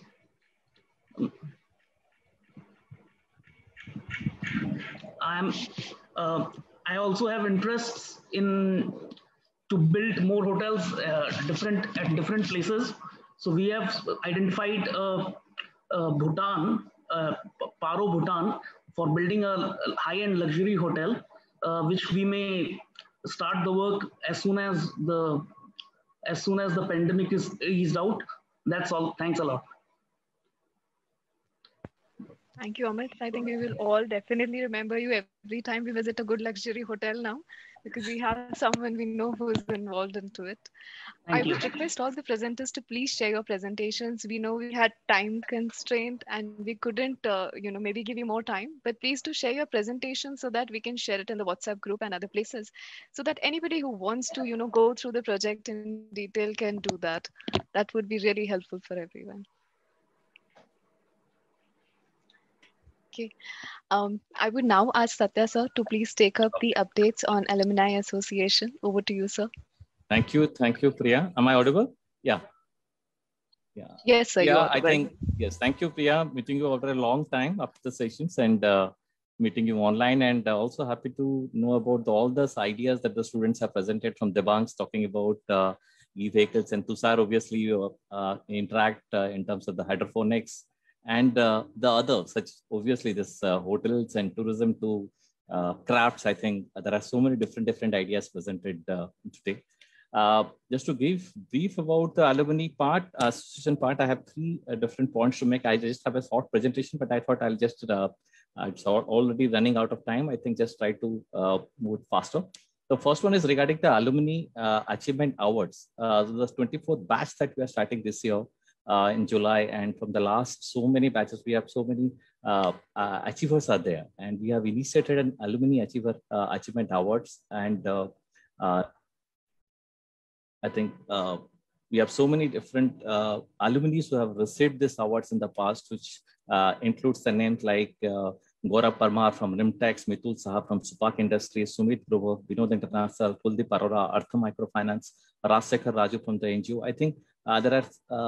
I also have interests to build more hotels at different places. So we have identified Bhutan, Paro, Bhutan, for building a high-end luxury hotel, which we may start the work as soon as the pandemic is eased out. That's all. Thanks a lot. Thank you, Amit. I think we will all definitely remember you every time we visit a good luxury hotel now, because we have someone we know who is involved into it. I would request all the presenters to please share your presentations. We know we had time constraint and we couldn't, maybe give you more time, but please do share your presentation so that we can share it in the WhatsApp group and other places, so that anybody who wants to, go through the project in detail can do that. That would be really helpful for everyone. Okay. I would now ask Satya sir to please take up the updates on Alumni Association. Over to you, sir. Thank you, Priya. Am I audible? Yeah. Yes, sir. Yeah, I think yes. Thank you, Priya. Meeting you after a long time after the sessions and meeting you online, and also happy to know about all those ideas that the students have presented, from Debanks talking about e-vehicles, and Tushar obviously interact in terms of the hydroponics. And the other, such obviously this hotels and tourism to crafts. I think there are so many different ideas presented today. Just to give brief about the alumni part, association part, I have three different points to make. I just have a short presentation, but I thought I'll just, it's already running out of time. I think just try to move faster. The first one is regarding the Alumni Achievement Awards. The 24th batch that we are starting this year in July, and from the last so many batches, we have so many achievers are there, and we have initiated an Alumni Achievement Awards, and I think we have so many different alumni who have received these awards in the past, which includes the names like Gaurav Parmar from Rimtex, Mitul Saha from Supak Industries, Sumit Grover, Vinod International, Kuldeep Arora, Artha Microfinance, Rajasekhar Raju from the NGO. I think there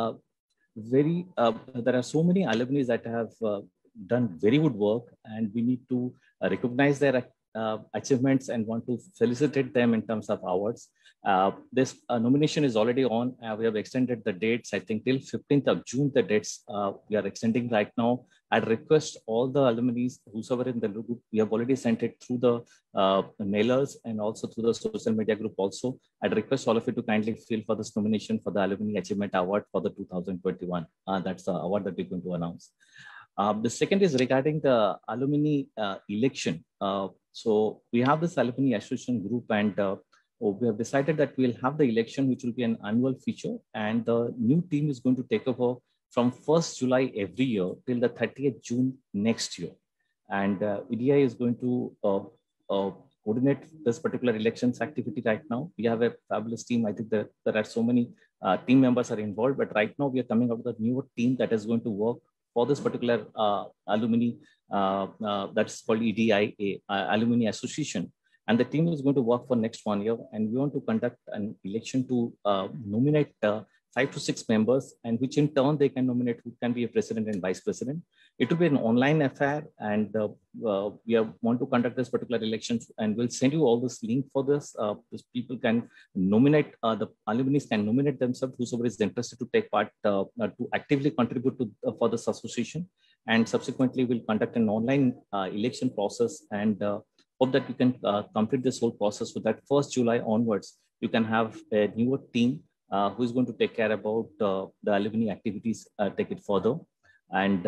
are so many alumni that have done very good work, and we need to recognize their achievements and want to felicitate them in terms of awards. This nomination is already on. We have extended the dates, I think, till 15th of June, the dates we are extending right now. I'd request all the alumni, whosoever in the group, we have already sent it through the mailers and also through the social media group also. I'd request all of you to kindly fill for this nomination for the Alumni Achievement Award for the 2021. That's the award that we're going to announce. The second is regarding the alumni election. So we have this alumni association group, and we have decided that we'll have the election, which will be an annual feature, and the new team is going to take over from 1st July every year till the 30th June next year. And EDI is going to coordinate this particular elections activity right now. We have a fabulous team. I think that there are so many team members are involved, but right now we are coming out with a new team that is going to work for this particular alumni, that's called EDI, Alumni Association. And the team is going to work for next 1 year, and we want to conduct an election to nominate 5 to 6 members, and which in turn they can nominate who can be a president and vice president. It will be an online affair, and we want to conduct this particular elections, and we'll send you all this link for this. People can nominate, the alumni can nominate themselves, whoever is interested to take part, to actively contribute to for this association. And subsequently, we'll conduct an online election process, and hope that you can complete this whole process so that 1st July onwards, you can have a newer team who is going to take care about the alumni activities, take it further. And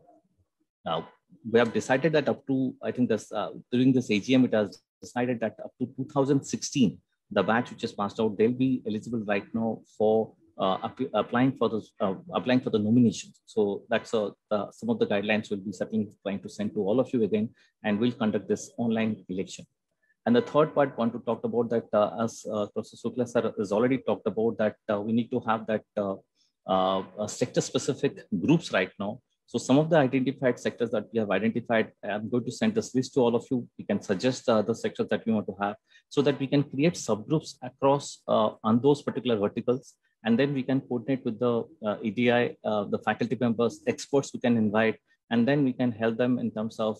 we have decided that up to, I think this, during this AGM, it has decided that up to 2016, the batch which is passed out, they'll be eligible right now for applying for the nominations. So that's some of the guidelines we'll be trying to send to all of you again, and we'll conduct this online election. And the third part, want to talk about that, as Professor Shukla sir has already talked about, that we need to have that sector-specific groups right now. So some of the identified sectors that we have identified, I'm going to send this list to all of you. You can suggest the sectors that we want to have, so that we can create subgroups across on those particular verticals. And then we can coordinate with the EDI, the faculty members, experts we can invite, and then we can help them in terms of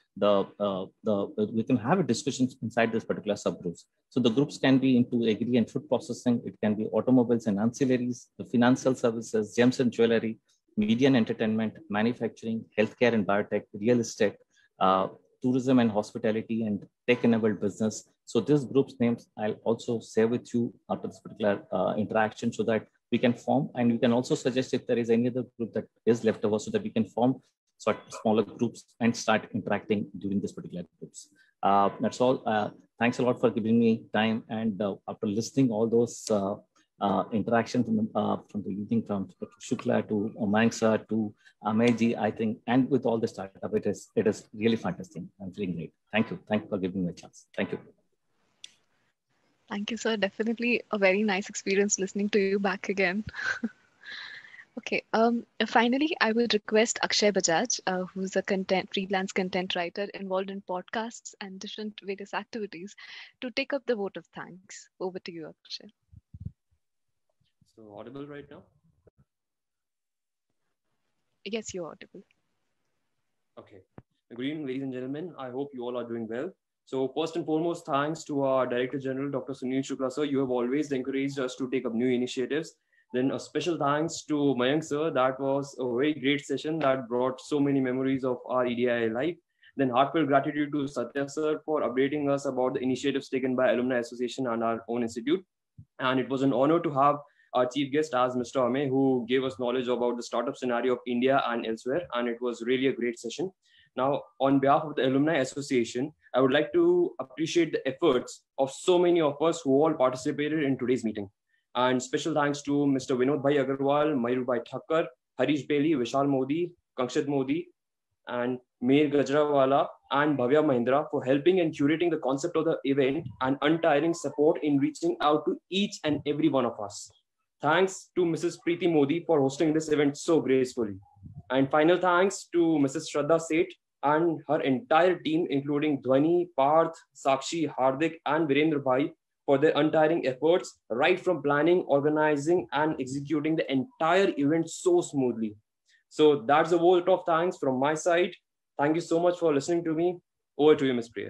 we can have a discussion inside this particular subgroups. So the groups can be into agri and food processing. It can be automobiles and ancillaries, the financial services, gems and jewelry, media and entertainment, manufacturing, healthcare and biotech, real estate, tourism and hospitality, and tech-enabled business. So these groups' names I'll also share with you after this particular interaction, so that we can form, and we can also suggest if there is any other group that is left over, so that we can form smaller groups and start interacting during this particular groups. That's all. Thanks a lot for giving me time, and after listening all those interactions from the evening, from Shukla to Mayank sir to Ameji, I think, and with all the startup, it is really fantastic. I'm feeling great. Thank you. Thank you for giving me a chance. Thank you. Thank you, sir. Definitely a very nice experience listening to you back again. Okay. Finally, I would request Akshay Bajaj, who's a freelance content writer involved in podcasts and different various activities, to take up the vote of thanks. Over to you, Akshay. So audible right now? Yes, you're audible. Okay. Good evening, ladies and gentlemen. I hope you all are doing well. So first and foremost, thanks to our Director General, Dr. Sunil Shukla sir. You have always encouraged us to take up new initiatives. Then a special thanks to Mayank sir. That was a very great session that brought so many memories of our EDI life. Then heartfelt gratitude to Satya sir for updating us about the initiatives taken by Alumni Association and our own institute. And it was an honor to have our chief guest as Mr. Ame, who gave us knowledge about the startup scenario of India and elsewhere. And it was really a great session. Now, on behalf of the Alumni Association, I would like to appreciate the efforts of so many of us who all participated in today's meeting. And special thanks to Mr. Vinod Bhai Agarwal, Mayur Bhai Thakkar, Harish Bailey, Vishal Modi, Kankshad Modi, and Mir Gajrawala and Bhavya Mahindra for helping and curating the concept of the event and untiring support in reaching out to each and every one of us. Thanks to Mrs. Preeti Modi for hosting this event so gracefully. And final thanks to Mrs. Shraddha Seth and her entire team, including Dhwani, Parth, Sakshi, Hardik, and Virendra Bhai, for their untiring efforts, right from planning, organizing, and executing the entire event so smoothly. So that's a vote of thanks from my side. Thank you so much for listening to me. Over to you, Ms. Priya.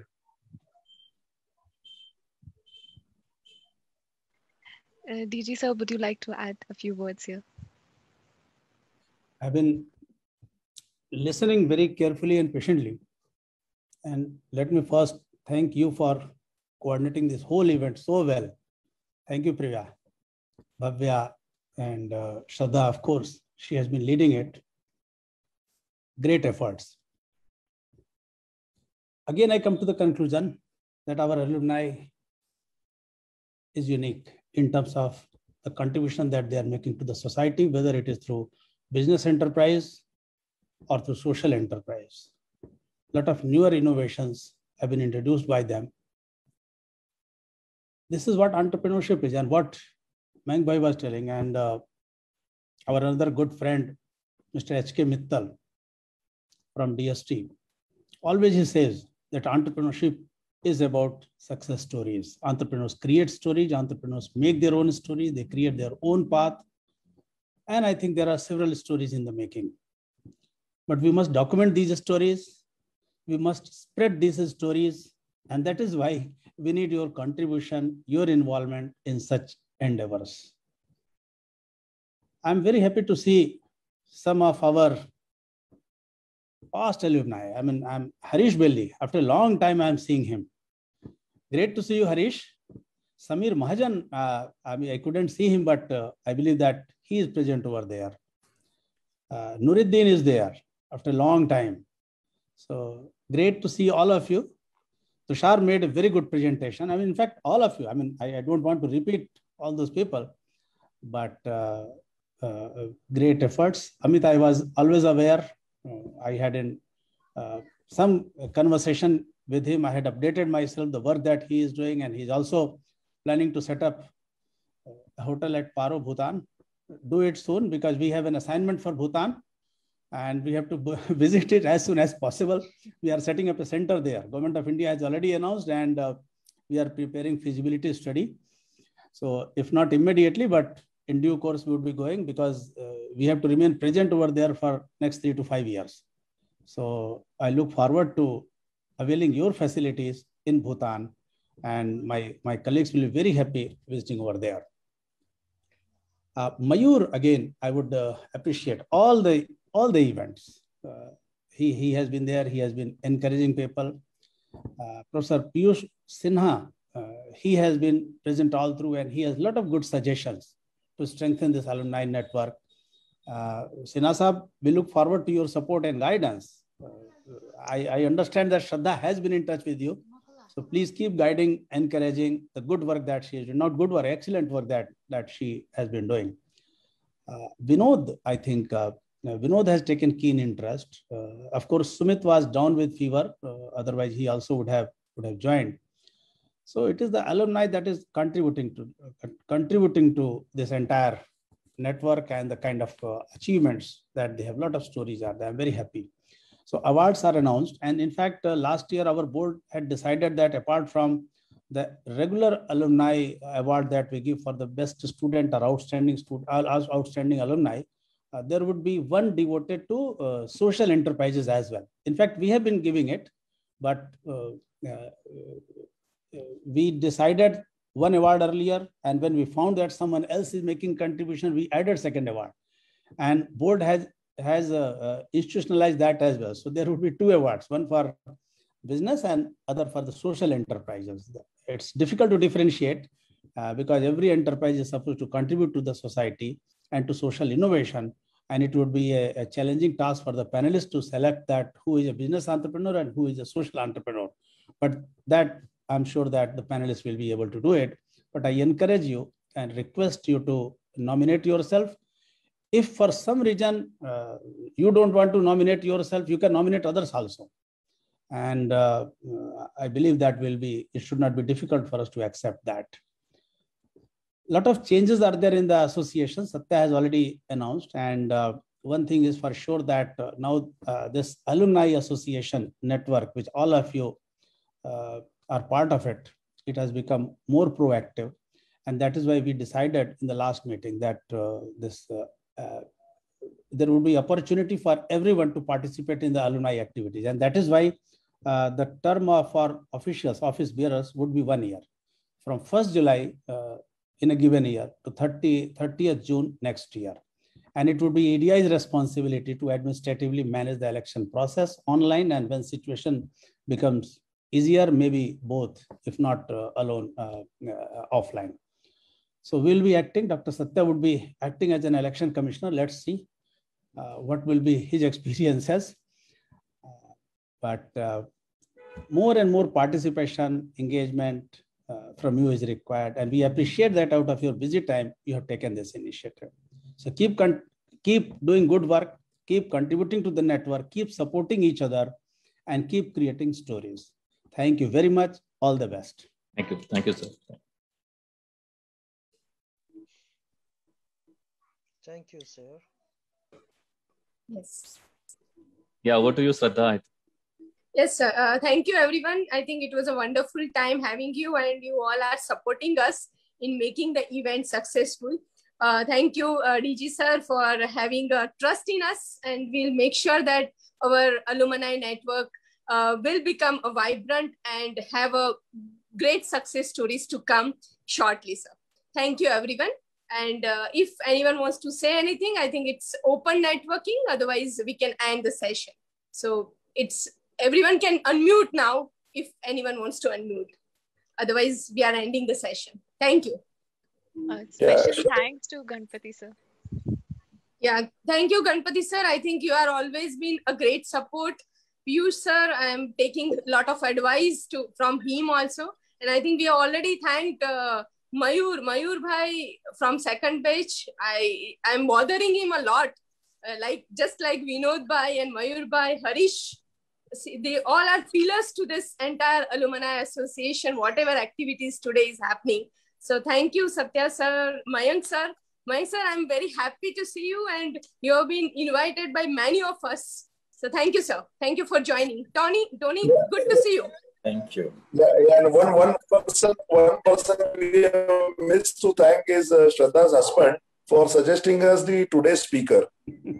DG sir, would you like to add a few words here? I've been listening very carefully and patiently. And let me first thank you for coordinating this whole event so well. Thank you, Priya. Bhavya and Shraddha, of course, she has been leading it. Great efforts. Again, I come to the conclusion that our alumni is unique in terms of the contribution that they are making to the society, whether it is through business enterprise or through social enterprise. A lot of newer innovations have been introduced by them. This is what entrepreneurship is and what Mayank Bhai was telling, and our another good friend, Mr. H.K. Mittal from DST, always he says that entrepreneurship is about success stories. Entrepreneurs create stories, entrepreneurs make their own story, they create their own path. And I think there are several stories in the making. But we must document these stories. We must spread these stories. And that is why we need your contribution, your involvement in such endeavors. I'm very happy to see some of our past alumni. I mean, I'm Harish Belli. After a long time, I'm seeing him. Great to see you, Harish. Samir Mahajan, I couldn't see him, but I believe that he is present over there. Nuruddin is there after a long time. So great to see all of you. Tushar made a very good presentation. I mean, in fact, all of you. I mean, I don't want to repeat all those people, but great efforts. Amit, I was always aware. I had some conversation with him. I had updated myself the work that he is doing, and he's also planning to set up a hotel at Paro, Bhutan. Do it soon because we have an assignment for Bhutan and we have to visit it as soon as possible. We are setting up a center there. Government of India has already announced, and we are preparing feasibility study. So if not immediately, but in due course, we would be going because we have to remain present over there for next 3 to 5 years. So I look forward to availing your facilities in Bhutan, and my colleagues will be very happy visiting over there. Mayur, again, I would appreciate all the events. He has been there. He has been encouraging people. Professor Piyush Sinha, he has been present all through, and he has a lot of good suggestions to strengthen this alumni network. Sinha Sahab, we look forward to your support and guidance. I understand that Shraddha has been in touch with you. So please keep guiding, encouraging the good work that she is doing, not good work, excellent work that she has been doing. Vinod, I think Vinod has taken keen interest. Of course, Sumit was down with fever. Otherwise, he also would have joined. So it is the alumni that is contributing to this entire network and the kind of achievements that they have. A lot of stories are there. I'm very happy. So awards are announced. And in fact, last year, our board had decided that apart from the regular alumni award that we give for the best student or outstanding alumni, there would be one devoted to social enterprises as well. In fact, we have been giving it, but we decided one award earlier. And when we found that someone else is making contribution, we added second award. And board has institutionalized that as well. So there would be 2 awards, one for business and other for the social enterprises. It's difficult to differentiate because every enterprise is supposed to contribute to the society and to social innovation. And it would be a challenging task for the panelists to select that who is a business entrepreneur and who is a social entrepreneur. But that I'm sure that the panelists will be able to do it. But I encourage you and request you to nominate yourself. if for some reason you don't want to nominate yourself, you can nominate others also. And I believe that it should not be difficult for us to accept that. A lot of changes are there in the association. Satya has already announced. And one thing is for sure that now this alumni association network, which all of you are part of it, it has become more proactive. And that is why we decided in the last meeting that there would be opportunity for everyone to participate in the alumni activities. And that is why the term for officials, office bearers, would be 1 year. From 1st July in a given year to 30th June next year. And it would be EDI's responsibility to administratively manage the election process online, and when situation becomes easier, maybe both, if not alone, offline. So we'll be acting, Dr. Satya would be acting as an election commissioner. Let's see what will be his experiences. But more and more participation, engagement from you is required. And we appreciate that out of your busy time, you have taken this initiative. So keep doing good work, keep contributing to the network, keep supporting each other, and keep creating stories. Thank you very much. All the best. Thank you. Thank you, sir. Thank you, sir. Yes. Yeah, over to you, Shraddha. Yes, sir. Thank you, everyone. I think it was a wonderful time having you, and you all are supporting us in making the event successful. Thank you, DG sir, for having trust in us, and we'll make sure that our alumni network will become a vibrant and have a great success stories to come shortly, sir. Thank you, everyone. And if anyone wants to say anything, I think it's open networking. Otherwise, we can end the session. So everyone can unmute now if anyone wants to unmute. Otherwise, we are ending the session. Thank you. Special thanks to Ganpati sir. Yeah, thank you, Ganpati sir. I think you are always been a great support. Piyush sir, I am taking a lot of advice from him also. And I think we already thanked Mayur bhai from second batch. I'm bothering him a lot. Just like Vinod bhai and Mayur bhai, Harish. See, they all are pillars to this entire alumni association, whatever activities today is happening. So thank you, Satya sir, Mayank sir. Mayank sir, I'm very happy to see you, and you have been invited by many of us. So thank you, sir. Thank you for joining. Tony, good to see you. Thank you. Yeah, and one person we have missed to thank is Shraddha's husband for suggesting us the today's speaker.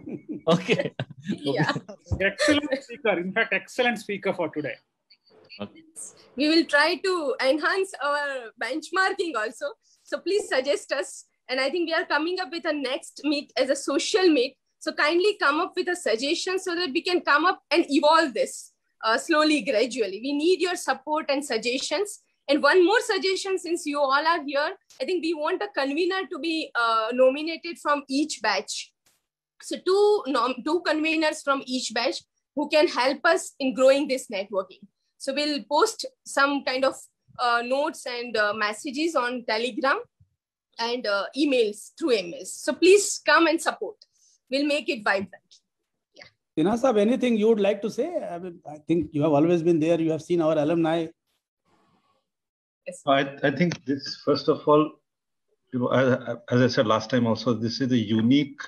Okay. Yeah. Excellent speaker. In fact, excellent speaker for today. Okay. We will try to enhance our benchmarking also. So please suggest us. And I think we are coming up with a next meet as a social meet. So kindly come up with a suggestion so that we can come up and evolve this slowly, gradually. We need your support and suggestions. And one more suggestion, since you all are here, I think we want a convener to be nominated from each batch. So two conveners from each batch who can help us in growing this networking. So we'll post some kind of notes and messages on Telegram and emails through emails. So please come and support. We'll make it vibrant. Yeah. Sinha Sahab, anything you would like to say? I think you have always been there. You have seen our alumni. Yes. I think this, first of all, as I said last time also, this is a unique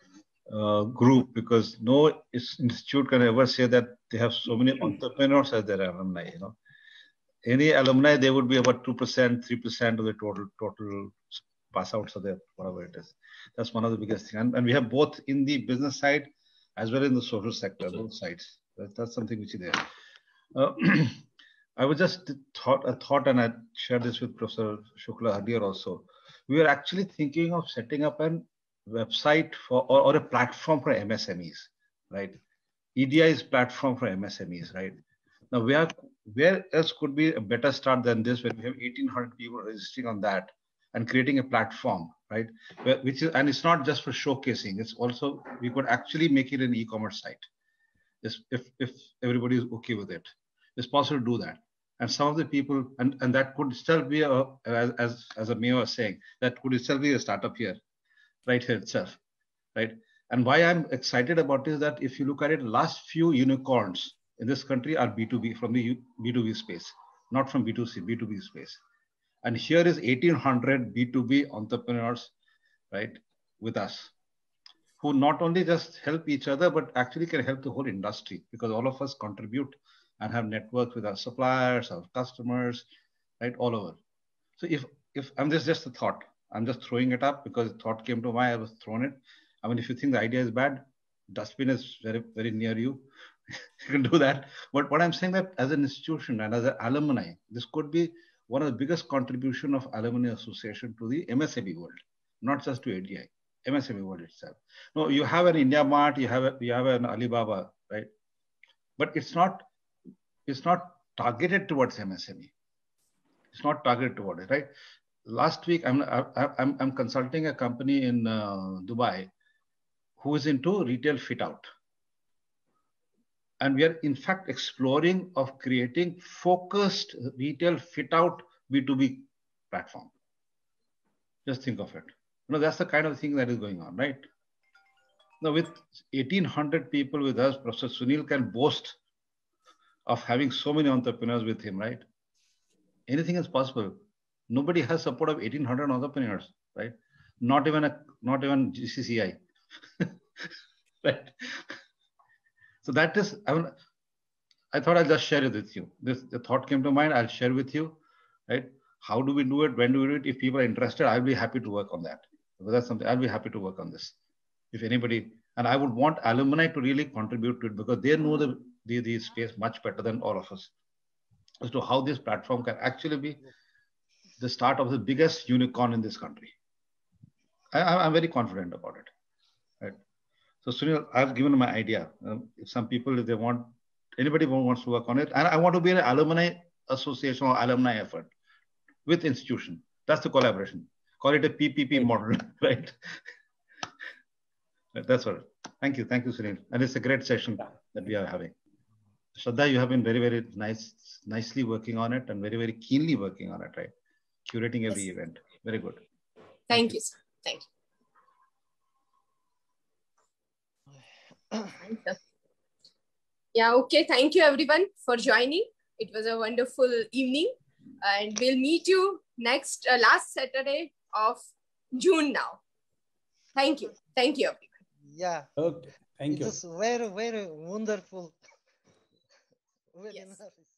group, because no institute can ever say that they have so many entrepreneurs as their alumni. Any alumni, they would be about 2%, 3% of the total pass outs of their whatever it is. That's one of the biggest things. And we have both in the business side as well in the social sector, both sides. That's something which is there. I was just thought, and I shared this with Professor Shukla earlier also. We were actually thinking of setting up a website for or a platform for MSMEs, right? EDI's platform for MSMEs, right? Now, where else could be a better start than this, when we have 1,800 people registering on that and creating a platform, right? And it's not just for showcasing. It's also, we could actually make it an e-commerce site, if everybody is okay with it. It's possible to do that. And some of the people, and that could still be, as a mayor was saying, that could still be a startup here, right here itself. right? And why I'm excited about this is that if you look at it, last few unicorns in this country are B2B, from the B2B space, not from B2C, B2B space. And here is 1,800 B2B entrepreneurs, right, with us, who not only just help each other, but actually can help the whole industry, because all of us contribute and have networks with our suppliers, our customers, right, all over. So if I'm just a thought, I'm just throwing it up because the thought came to mind, I was throwing it. I mean, if you think the idea is bad, dustbin is very, very near you. You can do that. But what I'm saying that as an institution and as an alumni, this could be one of the biggest contribution of Alumni Association to the MSME world, not just to ADI, MSME world itself. No, you have an India Mart, you have an Alibaba, right? But it's not targeted towards MSME. It's not targeted toward it, right? Last week, I'm consulting a company in Dubai who is into retail fit out. And we are in fact exploring of creating focused retail fit out B2B platform. Just think of it. You know, that's the kind of thing that is going on, right? Now with 1,800 people with us, Professor Sunil can boast of having so many entrepreneurs with him, right? Anything is possible. Nobody has support of 1,800 entrepreneurs, right? Not even GCCI, right? So that is, I thought I'll just share it with you. The thought came to mind, I'll share with you, right? How do we do it? When do we do it? If people are interested, I'll be happy to work on that. Because that's something, I'll be happy to work on this. If anybody, and I would want alumni to really contribute to it because they know the space much better than all of us as to how this platform can actually be the start of the biggest unicorn in this country. I'm very confident about it, right? So Sunil, I've given my idea. If some people, if they want, anybody who wants to work on it, and I want to be an alumni association or alumni effort with institution. That's the collaboration. Call it a PPP model, right? That's all. Thank you, Sunil. And it's a great session that we are having. Shraddha, you have been very, very nicely working on it and very, very keenly working on it, right? Curating every event. Very good. Thank you, sir. Thank you. Yeah, okay. Thank you everyone for joining. It was a wonderful evening and we'll meet you next last Saturday of June now. Thank you. Thank you everyone. Yeah. Okay. Thank you. It was very, very wonderful. Very nice.